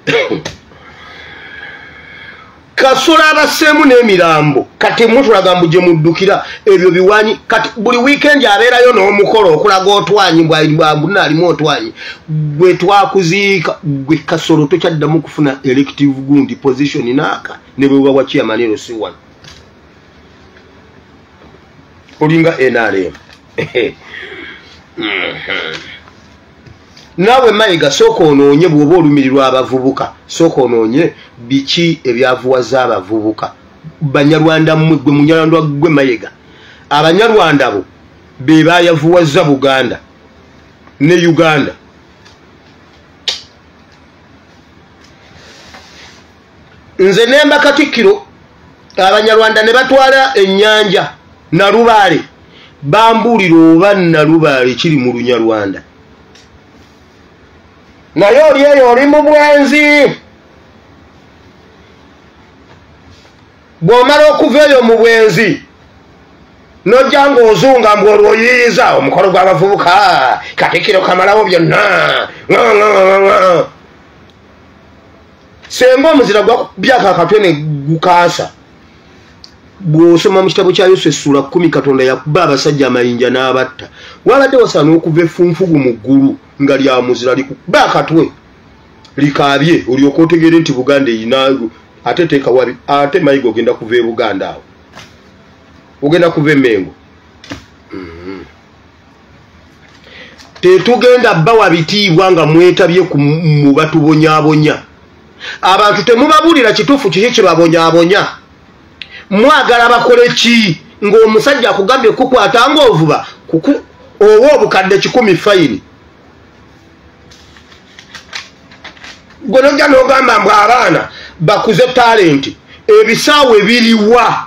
Kasoro abaseemu n'emirambo kati mutulaga mbu gye muddukira ebyo biwanyi kati buli weekend abeerayo n'omukolo okulaga otwanyi bwabuna alimu otwanyi gwe twakuziika gwe Kasoro tokyaddamu kufuna elective gundi position naaka ne bwe wawa chairman ero si wano olinga N R M. Nawe Mayiga soko onoonye bw'oba olumirirwa abavubuka soko onoonye biki ebyavuwaza abavubuka Banyarwanda mmwe gwe Munyarwanda gwe Mayiga Abanyarwanda bo be bayavuwaza Buganda ne Uganda nze nemba Katikkiro Abanyarwanda ne batwala ennyanja Nalubaale bambulira oba Nalubaale kiri mu Lunyarwanda naye oli eyo oli mu bwenzi bw'omala okuva eyo mu bwenzi nojja ng'ozunga mbu olwo oyiyiza omukolo gw'abavubuka Katikkiro kamalawo byonna senga omuzira gwa byaka akatwene gukaasa bw'osoma mu kitabo kya Yesu essula kkumi Katonda yakuba abasajja amayinja n'abatta wabadde wasaana okuva effunfugu mu ggulu nga lya muzira likuba akatwe likaabye olyoka otegere nti Buganda eyina ate teeka wabi ate Mayiga ogenda kuva e Buganda awo ogenda kuva e Mengo mm-hmm. Tetugenda bawa bitiibwa nga mwetabye mu batubonyaabonya abantu temubabulira kituufu kiki kibabonyaabonya mwagala bakole ki ng'omusajja akugambye kukwata ng'ovuba kuku owo obukadde kikumi fayini gwe nojja n'ogamba mbu abaana bakuze talenti ebisaawe biriwa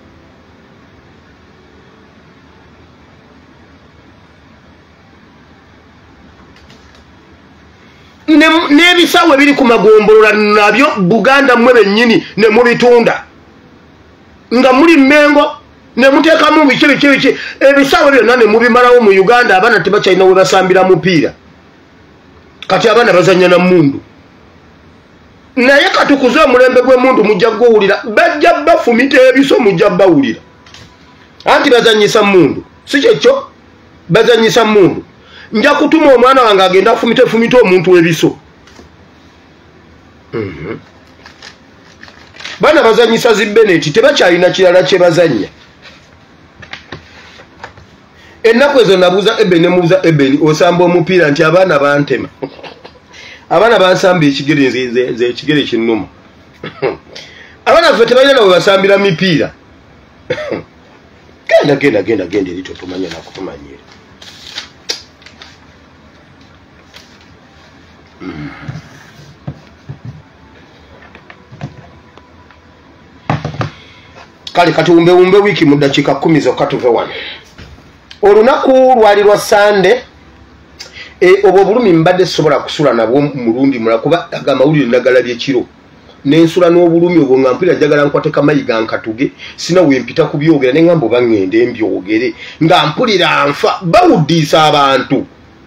n'ebisaawe biri ku magombolola nabyo Buganda mmwe bennyini ne mubitunda nga muri Mengo ne muteekamu biki biki biki ebisaawe byonna ne mubimalawo mu Uganda abaana tebakyalina we basambira mupiira kati abaana bazannya na mundu naye katukuze omulembe gw'emundu mujja gwowulira bajja bafumita ebiso mujja bawulira anti bazanyisa mundu si kyekyo bazanyisa mundu nja kutuma omwana wange agenda afumita fumita omuntu ebiso mhm bana bazanyisa zibbeneti tebakyalina kirala kye bazanya ennaku ezo nabuuza Ebeni mubuuza Ebeni osamba omupiira nti abaana bantema abaana bansamba ekigere nze ekigere kinnuma abaana ffe tebalina nawe basambira mipiira genda genda genda genda eri totumanya nakutumanyira kale katuwumbe wumbe wiki mu dakiika kumi zokka tuve wano olunaku lwali lwa Sande e obwo bulumi mbadde sobola kusula nabwo mulundi mula kuba agamawulire ndagala byekiro nensula n'obulumi obwo nga mpira njagala nkwateka Mayiga nkatuge sina wempita kubyogera ne ngambo bangende mbyogere nga mpulira nfa bawuddisa abantu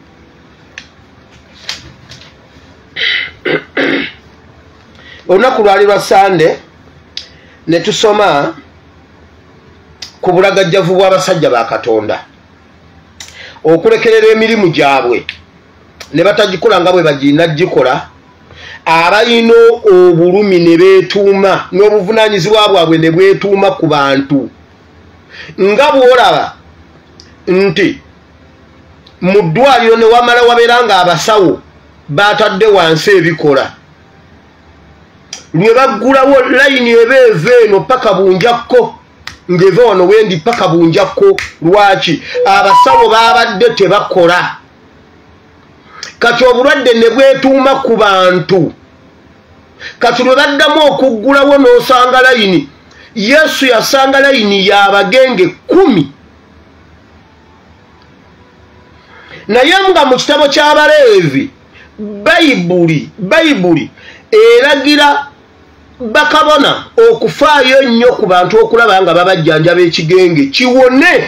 olunaku lwali lwa Sande ne tusoma ku bulagajjavu bw'abasajja ba Katonda okulekerera emirimu gyabwe ne batagikola nga bwe bagina gikola abalina obulumi ne beetuuma n'obuvunaanyizibwa bwabwe ne bwetuuma ku bantu nga bw'olaba nti mu ddwaliro ne wamala wabeera nga abasawo batadde wansi ebikola lwe baggulawo layini eba eva eno paka bunjakko ng'eva wano wendi paka bunjakko lwaki abasawo babadde tebakola kati obulwadde ne bwetuuma ku bantu kati lwe baddamu okuggulawo n'osanga layini Yesu yasanga layini y'abagenge kumi naye nga mu kitabo ky'Abaleevi bayibuli bayibuli eragira bakabona okufaayo ennyo ku bantu okulaba nga babajjanjaba ekigenge kiwone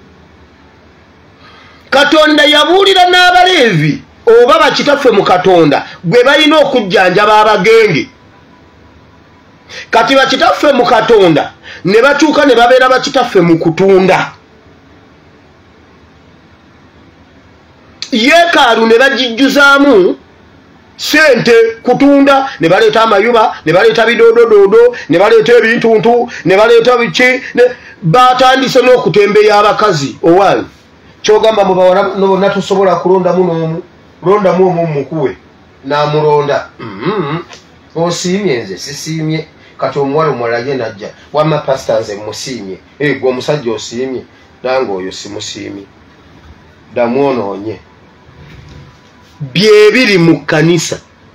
Katonda yabuulira n'Abaleevi oba bakitaffe mu Katonda gwe balina okujjanjaba abagenge kati bakitaffe mu Katonda ne batuuka ne babeera bakitaffe mu kutunda yeekaalu ne bagijjuzaamu sente kutunda ne baleeta amayuba ne baleeta bidodododo ne baleeta ebintuntu ne baleeta biki ne batandise n'okutembeya abakazi owaayo kyogamba mubawona tusobola kulondamu n'omu londamu omu mukuwe n'amulonda osiimye nze sisiimye kati omuwala omulala ye najja wamma pasita nze musiimye gwe omusajja osiimye nange oyo simusiimye damwonoonye byebiri mu kkanisa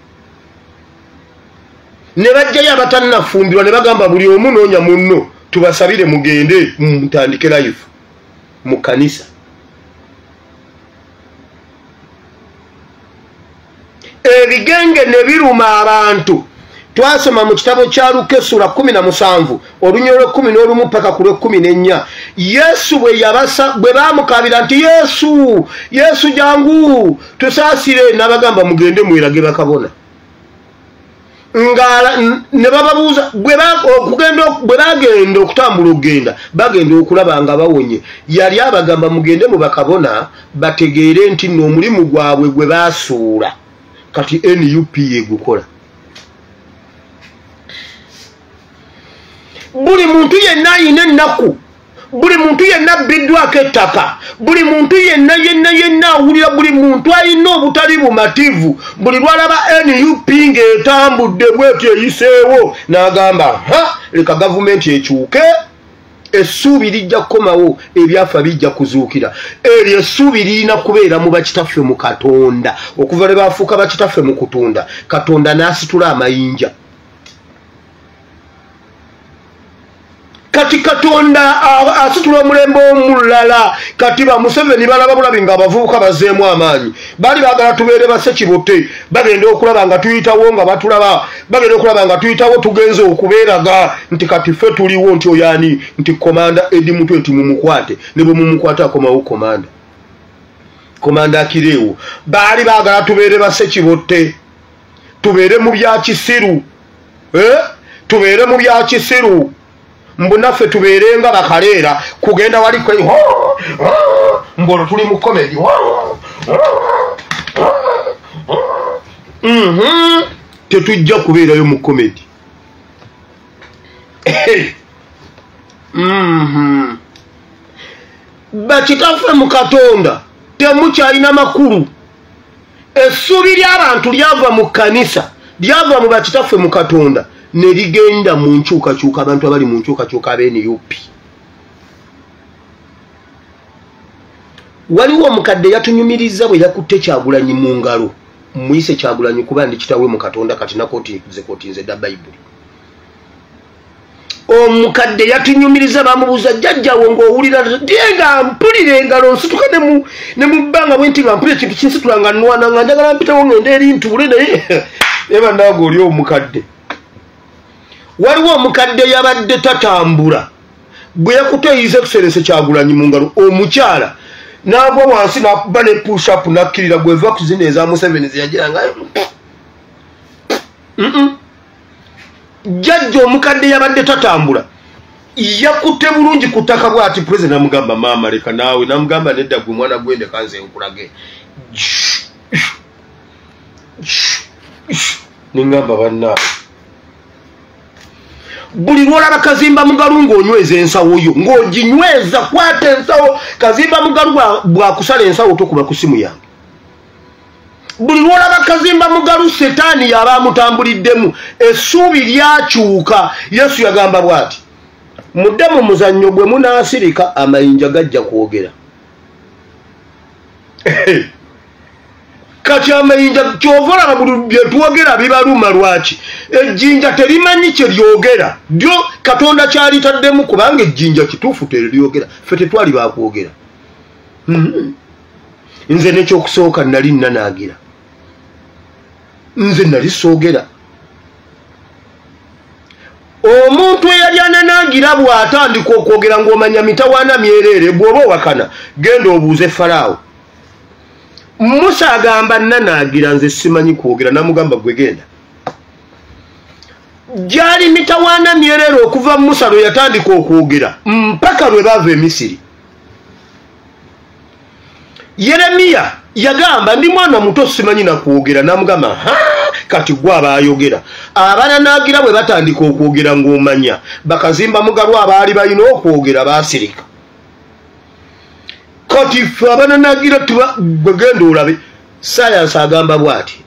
ne bajjayo abatannafumbirwa ne bagamba buli omu noonya munno tubasabire mugende mutandike life mu kkanisa ebigenge ne biruma abantu twasoma mu kitabo kya Luka essula kumi na musanvu olunyolo lw'ekkumi n'olumu paka ku lw'ekkumi n'ennya Yesu bwe yabasa bwe baamukabira nti Yesu Yesu jangu tusaasire n'abagamba mugende mwerage bakabona ngala ne bababuuza bwe bagenda okutambula okugenda bagenda okulaba nga bawonye yali abagamba mugende mu bakabona bategeere nti n'omulimu gwabwe gwe baasuula kati N U P yegukola buli muntu yenna ayina ennaku buli muntu yenna abbiddwako ettaka buli muntu yenna yenna yenna awulira buli muntu ayina obutali bumativu buli lwalaba N U P ng'etambudde bwetyo eyiseewo n'agamba ha leka gavumenti ekyuke essuubi lijja kukomawo ebyafa bijja kuzuukira eryo essuubi lirina kubeera mu bakitaffe mu Katonda okuva lwe baafuuka bakitaffe mu kutunda Katonda n'asitula amayinja kati Katonda asitula omulembe omulala kati ba Museveni balaba bulabi nga abavubuka bazzeemu amaanyi bali baagala tubeere basekibote bagenda okulaba nga tuyitawo nga batulaba bagenda okulaba nga tuyitawo tugenze okubeeraga nti kati ffe tuliwo nti oyani nti komanda Edi Mutwe nti mumukwate ne bwe mumukwate akomawo komanda komanda akireewo baali baagala tubeere basekibote tubeere mu bya kisiru eh? tubeere mu bya kisiru mbunaffe tubeerenga bakaleera kugenda wali kwe mbolo tuli mu comedy mhm tetujja kubeerayo mu comedy mhm bakitaffe mu Katonda temukyalina makulu essuubi ly'abantu lyava mu kkanisa lyava mu bakitaffe mu Katonda ne ligenda mu nkyukakyuka abantu abali mu nkyukakyuka ab'N U P waliwo omukadde yatunyumiriza bwe yakutte Kyagulanyi mu ngalo muyise Kyagulanyi kuba ndi kitawe mu Katonda kati nakoti ze koti nze da Bible omukadde yatunyumiriza bamubuuza jjajjawo ng'owulira dyenga mpulira engalo nsituka ne mu ne mu bbanga bwe nti nga mpulira ekintu kinsitula nga nnwana nga njagala mpitawo ng'enda eri ntuule naye eba naaga oli omukadde waliwo omukadde yabadde tatambula bwe yakutte His Excellency Kyagulanyi mu ngalo omukyala n'agwa wansi n'akuba ne push up n'akkirira gweva kuzina eza Museveni ze yagiranga jjajja omukadde yabadde tatambula yakutte bulungi ku ttaka bw'ati President namugamba maama leka naawe namugamba nedda gwe mwana gwende kanze nkulage ningamba bannaawe buli lwolaba Kazimba Mugalu ng'onyweza ensawo yo ng'oginyweza kwata ensawo Kazimba Mugalu bwakusala ensawo tokuba ku simu yange buli lwolaba Kazimba Mugalu setaani yaba amutambuliddemu essuubi lyakyuka Yesu yagamba bw'ati mudde mu muzannyo gwe munaasirika amayinja gajja kwogera kati amayinja kyovolaba buli byetwogera bibaluma lwaki ejjinja terimanyi kye lyogera lyo Katonda kyalitaddemu kubanga ejjinja kituufu teryogera ffe tetwali bakwogera nze nekyokusooka nali nnanaagira nze nali soogera omuntu eyali ananaagira bw'atandika okwogera ng'omanya mitawaana myereere bw'oba owakana genda obuuze Falaawo Musa agamba nnanaagira nze simanyi kwogera namugamba gwe genda gyali mitawaana myereere okuva Musa lwe yatandika okwogera mpaka lwe baava e Misiri Yeremiya yagamba ndi mwana muto simanyi na kwogera namugamba ha kati gwa abayogera abana nagira bwe batandika okwogera ng'omanya bakazimba mugalwa abaali balina okwogera basirika kati ffe abana nagira tuba bagenda olabe sayansi agamba bw'ati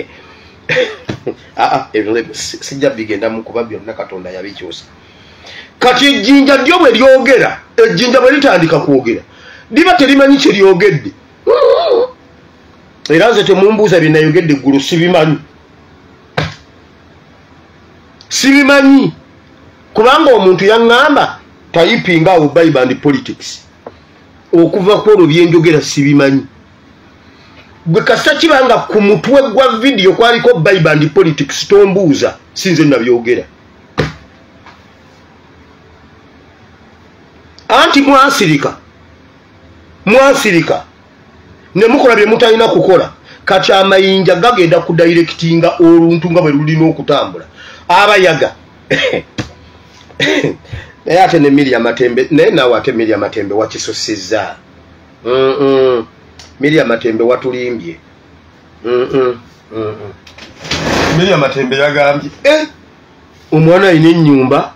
aa sijja bigenda mukuba byonna katonda yabikyusa kati ejjinja lyo bwe lyogera ejjinja bwe litandika kwogera liba terimanyi kye lyogedde era nze temumbuuza bye nayogedde eggulu sibimanyi sibimanyi kubanga omuntu yaŋŋamba tayipinga awo Bible and politics okuva ku olwo byenjogera sibimanyi gwe kasita kibanga ku mutwe gwa vidiyo kwaliko Bible and politics tombuuza sinze nabyogera anti mwasirika mwasirika ne mukola bye mutalina kukola kati amayinja gagenda ku directinga oluntu nga bwe lulina okutambula abayaga naye ate ne Miriam Matembe naye naawe ate Miriam Matembe wakisosezza mm -mm. Miriam Matembe watulimbye mm -mm. mm -mm. Miriam Matembe yagambye eh omwana ayina ennyumba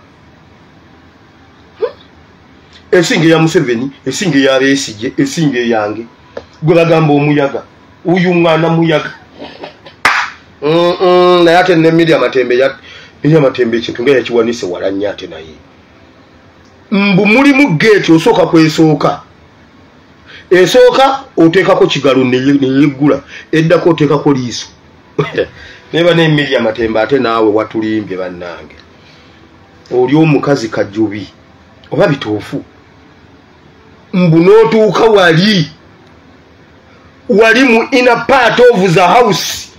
esinge ya Museveni esinge ya Besigye esinge yange gwe bagamba omuyaga uyu mwana muyaga mm -mm. naye ate ne Miriam Matembe ya Miriam Matembe ekintu nga yakiwanise walanya ate naye mbu mulimu gate osooka kwesooka esooka oteekako kigalo neyeggula eddako oteekako liiso neba ne Miriam Matembe ate naawe watulimbye bannange oli omukazi kajubi oba bituufu mbu n'otuuka wali wali mu inner part of the house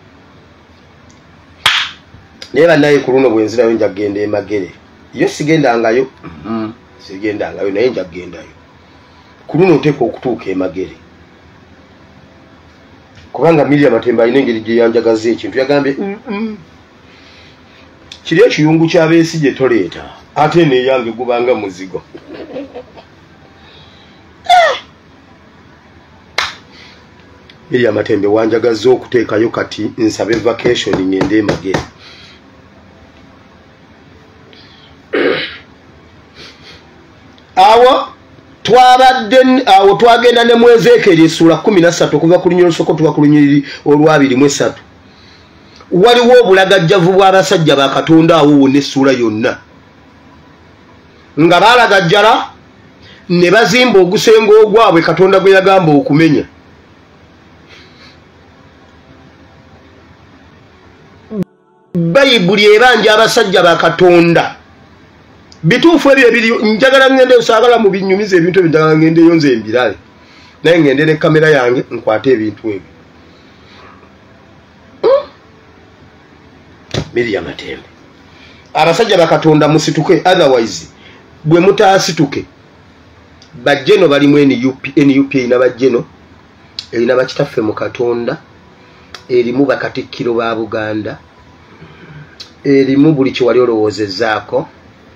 naye bannaye ku luno bwenzirayo nja kgenda emagere yo sigendangayo mm, sigendangayo naye nja kgendayo ku luno oteeka okutuuka emagere kubanga Miriam Matembe alina engeri gye yanjagaza ekintu yagambye mm -mm. kiri ekiyungu kya Besigye toleeta ate neyange gubanga muzigo Miriam Matembe wanjagaza okuteekayo kati nsabe vacation ngende emagere awo twabadde awo twagenda ne Mwezekeri essula kumi na ssatu okuva ku lunyiri lusoko tuba ku lunyiri olwabiri mu esatu waliwo obulagajjavu bw'abasajja ba Katonda awo wonna essula yonna nga baalagajjala ne bazimba ogusenga ogwabwe Katonda gwe yagamba okumenya Bayibuli ebanja abasajja ba Katonda bituufu ebyo ebiri njagala ngende osagala mu binyumiza ebintu ebyo njagala ngende yonze embirale naye ngende ne kamera yange nkwate ebintu ebyo Miriam Matembe abasajja ba Katonda musituke otherwise bwe mutaasituke bajjeno balimu N U P A n'abajjeno erina bakitaffe mu Katonda erimu bakatikkiro ba Buganda erimu buli kiwali olowoozezaako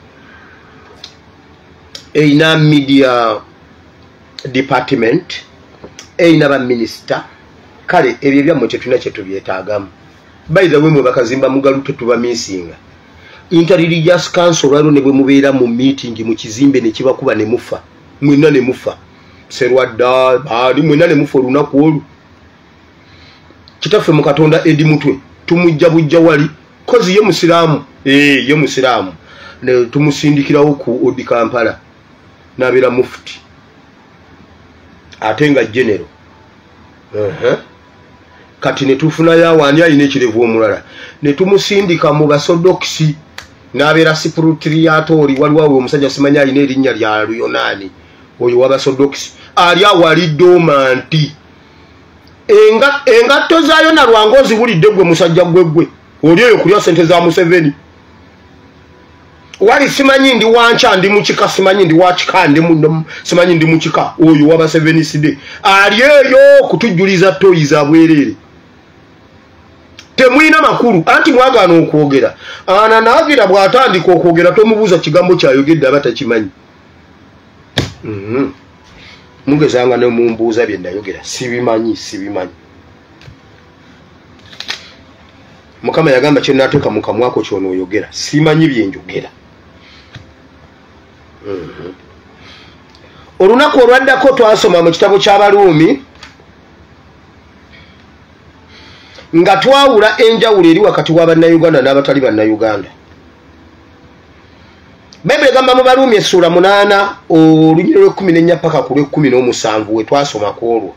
erina media department erina ba minister kale ebyo byammwe tetulina kye tubyetaagamu by the way mwe bakazimba mugalu tetuba misinga interreligious council lwalo ne bwe mubeera mu meeting mu kizimbe ne kibakuba ne mufa mwenna ne mufa serwadda baali mwenna ne mufa olunaku olwo kitaffe mu Katonda edi mutwe tumujja bujja wali kozi ye musiraamu eh ye musiraamu ne tumusindikirawo ku Odi Kampala nabira mufti atenga general uh -huh. kati ne tufuna ya wandi ayine kirevu omulala ne tumusindika mu basodoksi nabira siprutriatori waliwo omusajja simanya ayine erinnya lya Luyonani oyo wabasodoksi ali awali domanti enga engatto zayo na Lwangozi bulidde gwe musajja gwegwe oli oyo kulya sente za Museveni wali simanyi ndi wancha ndi mukika simanyi ndi wachika ndi mu simanyi ndi mukika oyo waba Museveni side ali eyo kutujuliza toyi za bwerere temwina makuru anti mwagana okwogera ana nagira bwatandika okwogera tomubuuza kigambo kyayogedde abata kimanyi mhm mugezanga ne mumbuuza bye ndayogera sibimanyi sibimanyi Mukama yagamba kye nateeka mu kamwako ky'onooyogera simanyi bye njogera. Mm-hmm. Olunaku olwaddako twasoma mu kitabo ky'Abaruumi nga twawula enjawulo eri wakati wa bannayuganda n'abatali bannayuganda. Bayibuli egamba mu Baruumi essuula munaana olunyiriro lw'ekkumi n'ennya paka ku lw'ekkumi n'omusanvu we twasoma ku olwo.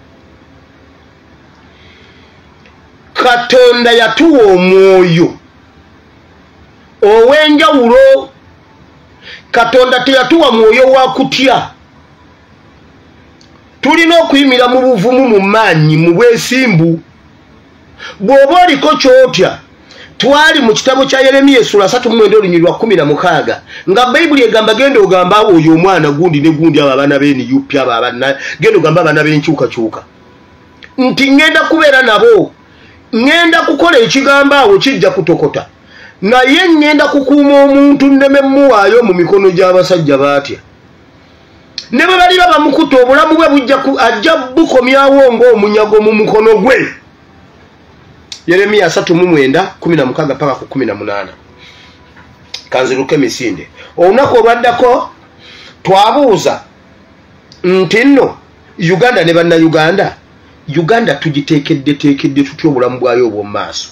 Katonda yatuwa omwoyo ow'enjawulo. Katonda teyatuwa mwoyo wa kutya. Tulina okuyimira mu buvumu mu maanyi mu bwesimbu. Bw'oba oliko kyotya twali mu kitabo kya Yeremiya essula asatu mu mwenda olunyiriri lwa kkumi na mukaaga nga Bayibuli egamba genda ogamba oyo omwana gundi ne gundi abo abaana b'eni yupi abo abaana genda ogamba abaana b'enkyukakyuka nti ngenda kubeera nabo ngenda kukola ekigambo awo kijja kutokota naye ngenda kukuuma omuntu nneme muwaayo mu mikono gy'abasajja baatya ne bwe bali bamukuta obulamu bwe bujja ajja bukomyawo ng'omunyago mu mukono gwe. Yeremiya asatu mu mwenda kkumi na mukaaga paka ku kkumi na munaana. Kanziruke misinde. Olunaku olwaddako twabuuza nti nno Uganda ne bannayuganda Uganda tugiteekedde teekedde tutya obulamu bwayo obw'omu maaso.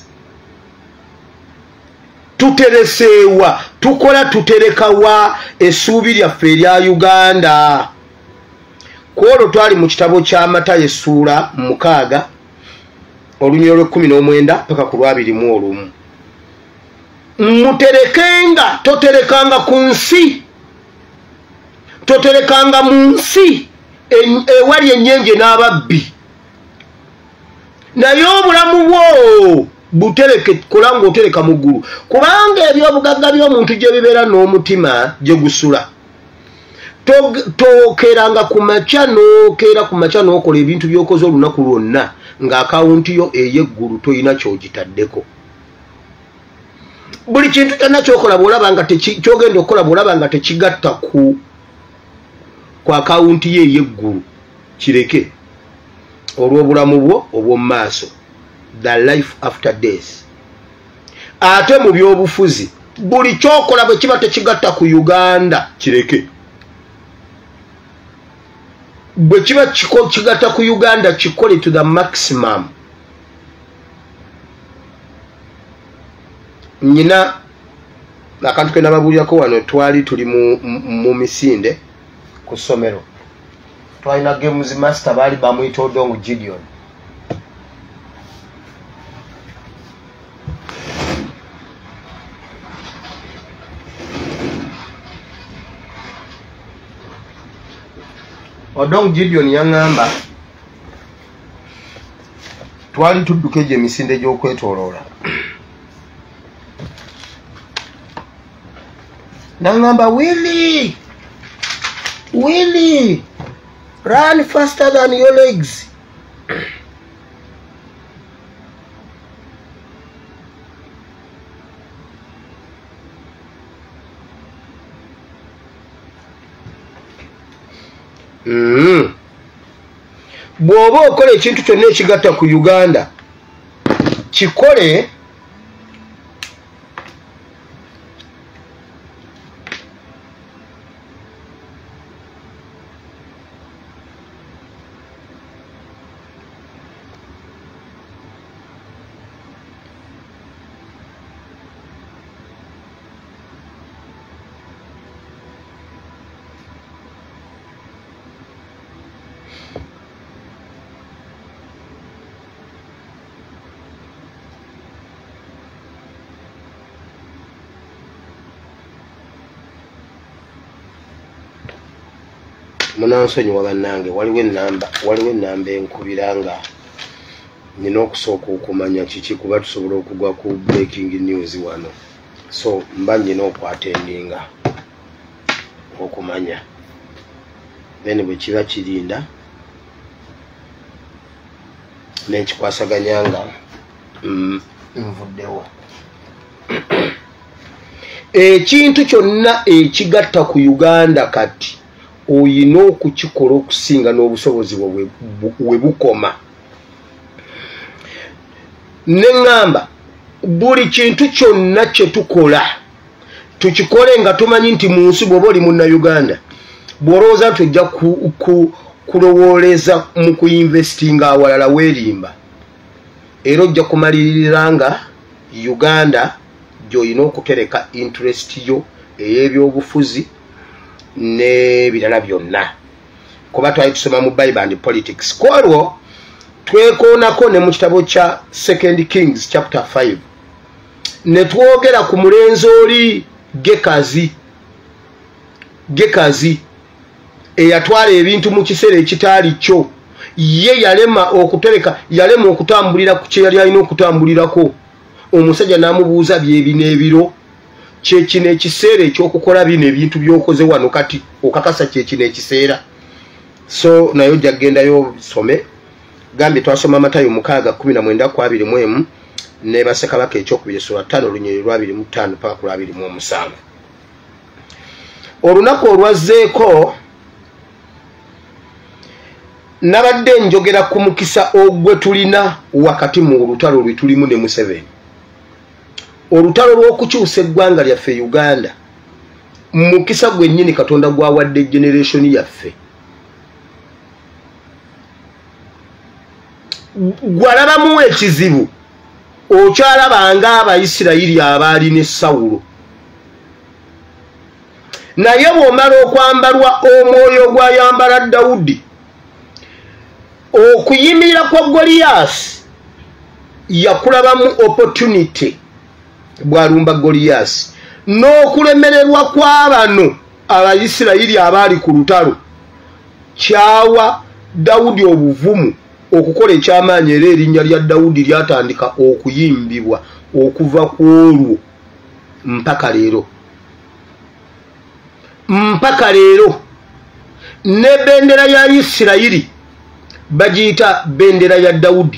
Tutereseewa tukola tuterekawa essuubi lyaffe erya Uganda. Ku olwo twali mu kitabo kya Matayo essuula mukaaga olunyiriro lw'ekkumi n'omwenda paka ku lwabiri mu olumu. Muterekenga toterekanga ku nsi toterekanga mu nsi ewali ennyenje n'ababbi naye obulamu bwo butereke kulanga otereka mu ggulu kubanga ebyobugagga by'omuntu gye bibeera n'omutima gye gusula. Tokeranga ku makya n'okeera ku makya n'okola ebintu by'okoze olunaku lwonna ng'akawunti yo ey'eggulu toyina ky'ogitaddeko. Buli kintu kyonna ky'okola bw'olaba nga ky'ogenda okukola bw'olaba nga tekigatta ku ku akawunti ye ey'eggulu kireke olw'obulamu bwo obw'omu maaso. The life after death. Ate mu by'obufuzi buli ky'okola bwe kiba tekigatta ku Uganda kireke. Bwe kiba kigatta ku Uganda kikole to the maximum. Nyina akantu ke nababuulyako wano twali tuli mu, mu misinde ku ssomero. Twalina games master baali bamuyita Odongo Gideon. Odongo Gideon yangamba twali tudduka egyo emisinde gy'okwetooloola. Nangamba Willie, Willie, run faster than your legs. Mm. Bw'oba okola ekintu kyonna ekigatta ku Uganda kikole munansonyiwa bannange waliwo ennamba waliwo ennamba enkubira nga nina okusooka okumanya kiki kuba tusobola okugwa ku breaking news wano so mba nina okwatendinga okumanya then bwe kiba kirinda nenkikwasaganyanga mm, nvuddewo ekintu kyonna ekigatta ku Uganda kati oyina okukikola okusinga n'obusobozi bwe we bukoma. Neŋŋamba buli kintu kyonna kye tukola tukikole nga tumanyi nti mu nsi bw'oba oli munnayuganda bw'olowooza nti ojja kulowooleza mu kuinvestinga awalala weerimba, era ojja kumalirira nga Uganda gy'olina okutereka interest yo ey'ebyobufuzi n'ebirala byonna, kuba twali tusoma mu Bible and Politics. Kwolwo twekoonako ne mu kitabo kya Second Kings chapter five ne twogera ku mulenzi oli Gekazi Gekazi eyatwala ebintu mu kiseera ekitaali kyo. Ye yalema okutereka yalema okutambulira ku kye yali alina okutambulirako. Omusajja n'amubuuza byebino ebiro kyekino ekiseera ekyokukola bino ebintu by'okoze wano kati okakasa kyekino ekiseera. So nayo ojja kugendayo some gambye twasoma Matayo mukaaga kumi na mwenda ku abiri mu emu ne Bassekabaka ekyokubiri essula ttaano olunyiriri lwa abiri mu ttaano paka ku lwabiri mu omusanvu. Olunaku olwazzeeko nabadde njogera ku mukisa ogwe tulina wakati mu lutalo lwe tulimu ne Museveni. Olutalo lw'okukyusa eggwanga lyaffe Uganda, mukisa gwennyini Katonda gwawadde generation yaffe. Gwalabamu ekizibu okyalabanga Abayisirayiri abaali ne Sawulo, naye bw'omala okwambalwa omwoyo gwayambala Dawudi, okuyimirira kwa Goliath yakulabamu opportunity bwalumba Goliath, n'okulemererwa kw'abano Abayisirayiri abaali ku lutalo kyawa Dawudi obuvumu okukola ekyamaanyi, era erinnya lya Dawudi lyatandika okuyimbibwa okuva ku olwo mpaka leero. Mpaka leero ne bendera ya Isirayiri bagiyita bendera ya Dawudi.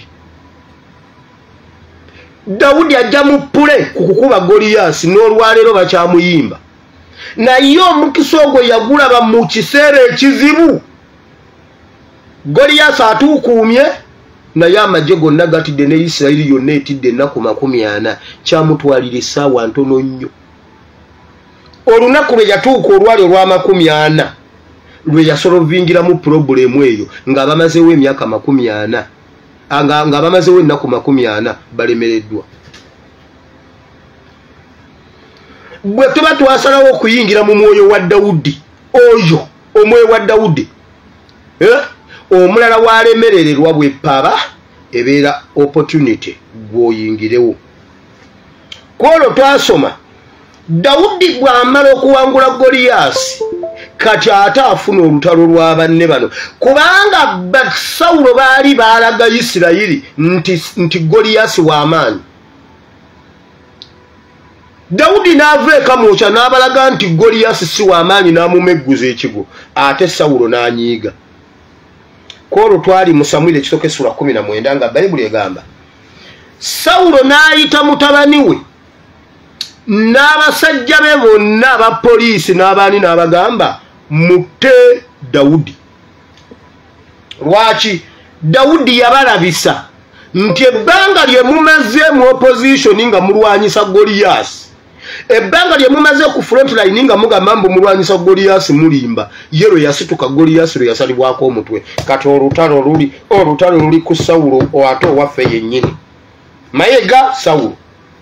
Dawudi ajja mu pule ku kukuba Goliath n'olwaleero bakyamuyimba, naye omukisa ogwo yagulaba mu kiseera ekizibu. Goliath atuukuumye, naye amagye gonna gatidde ne Isirayiri yonna etidde ennaku makumi ana, kyamutwalira essaawa ntono nnyo. Olunaku lwe yatuuka olwali olwa makumi ana lwe yasolovingiramu purobulemu eyo nga bamazeewo emyaka makumi ana nga, nga bamazeewo ennaku makumi ana balemereddwa. Bwe tuba twasalawo okuyingira mu mwoyo wa Dawudi oyo, omwoyo wa Dawudi eh? Omulala walemerererwa bwepaba ebeera opportunity gwoyingirewo. Kwolwo twasoma Dawudi bw'amala okuwangula Goliath kati ate afuna olutalo lwa banne bano, kubanga Sawulo baali baalaga Isirayiri nti, nti Goliath w'amaanyi. Dawudi n'ava eka mwokya n'abalaga nti Goliath si w'amaanyi, n'amumegguza ekigo, ate Sawulo n'anyiiga. Kwolwo twali mu Samwiri ekisooka essula kumi na mwenda nga Bayibuli egamba Sawulo n'ayita mutabani we n'abasajja be bonna abapoliisi n'abaani n'abagamba mutte Dawudi. Lwaki? Dawudi yabalabisa nti ebbanga lye mumaze mu opposition nga mulwanyisa Goliath, ebbanga lye mumaze ku front line nga mugamba mbu mulwanyisa Goliath mulimba, ye lwe yasituka Goliath lwe yasalibwako omutwe. Kati olutalo luli olutalo luli ku Sawulo ate owaffe yennyini, Mayega Sawulo.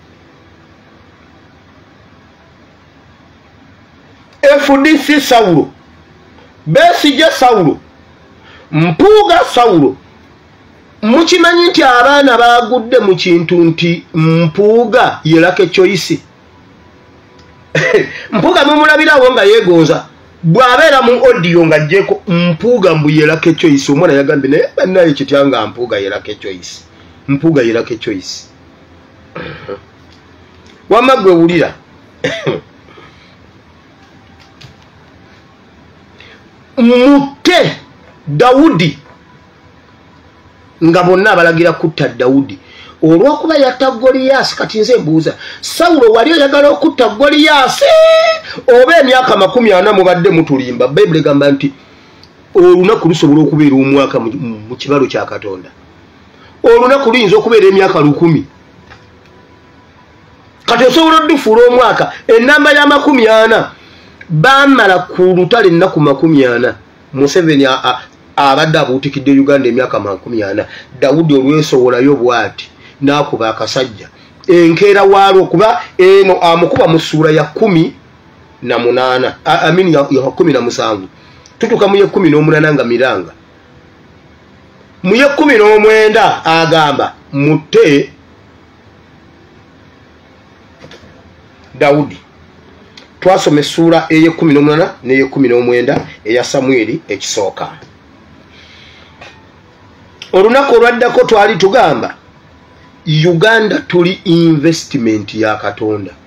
F D C Sawulo, Besigye Sawulo, Mpuuga Sawulo. Mukimanyi nti abaana bagudde mu kintu nti Mpuuga yerake choice. Mpuuga mumulabirawo nga yeegonza, bw'abeera mu audio nga jjeko Mpuuga mbu yerake choice. Omwana yagambye naye bannaye kityanga Mpuuga yerake choice. Mpuuga yerake choice. Wamma gwe wulira. Mutte Dawudi nga bonna abalagira kutta Dawudi. olw'okuba yatta Goliyasi. Kati nze mbuuza, Sawulo wali oyagala okutta Goliyasi oba emyaka makumi ana mubadde mutulimba? Bayibuli egamba nti olunaku lusobola okubeera omwaka mu kibalo kya Katonda. Olunaku luyinza okubeera emyaka lukumi. Kati osobola oddufuula omwaka. Ennamba y'amakumi ana baamala ku lutale ennaku makumi ana. Museveni abadde abuutikidde Uganda emyaka makumi ana. Dawudi olwesowolayo bw'ati n'akuba akasajja. Enkeera waalwo okuba eno amukuba mu ssuula ya kumi na munaana amini ya kumi na musanvu. Tutuka mu ye kumi n'omunaana nga miranga. Mu ye kumi n'omwenda agamba mutte Dawudi. Twasoma essuula eye kumi n'omunaana n'eye kumi n'omwenda eya Samwiri ekisooka. Olunaku olwaddako twali tugamba Uganda tuli investment ya Katonda.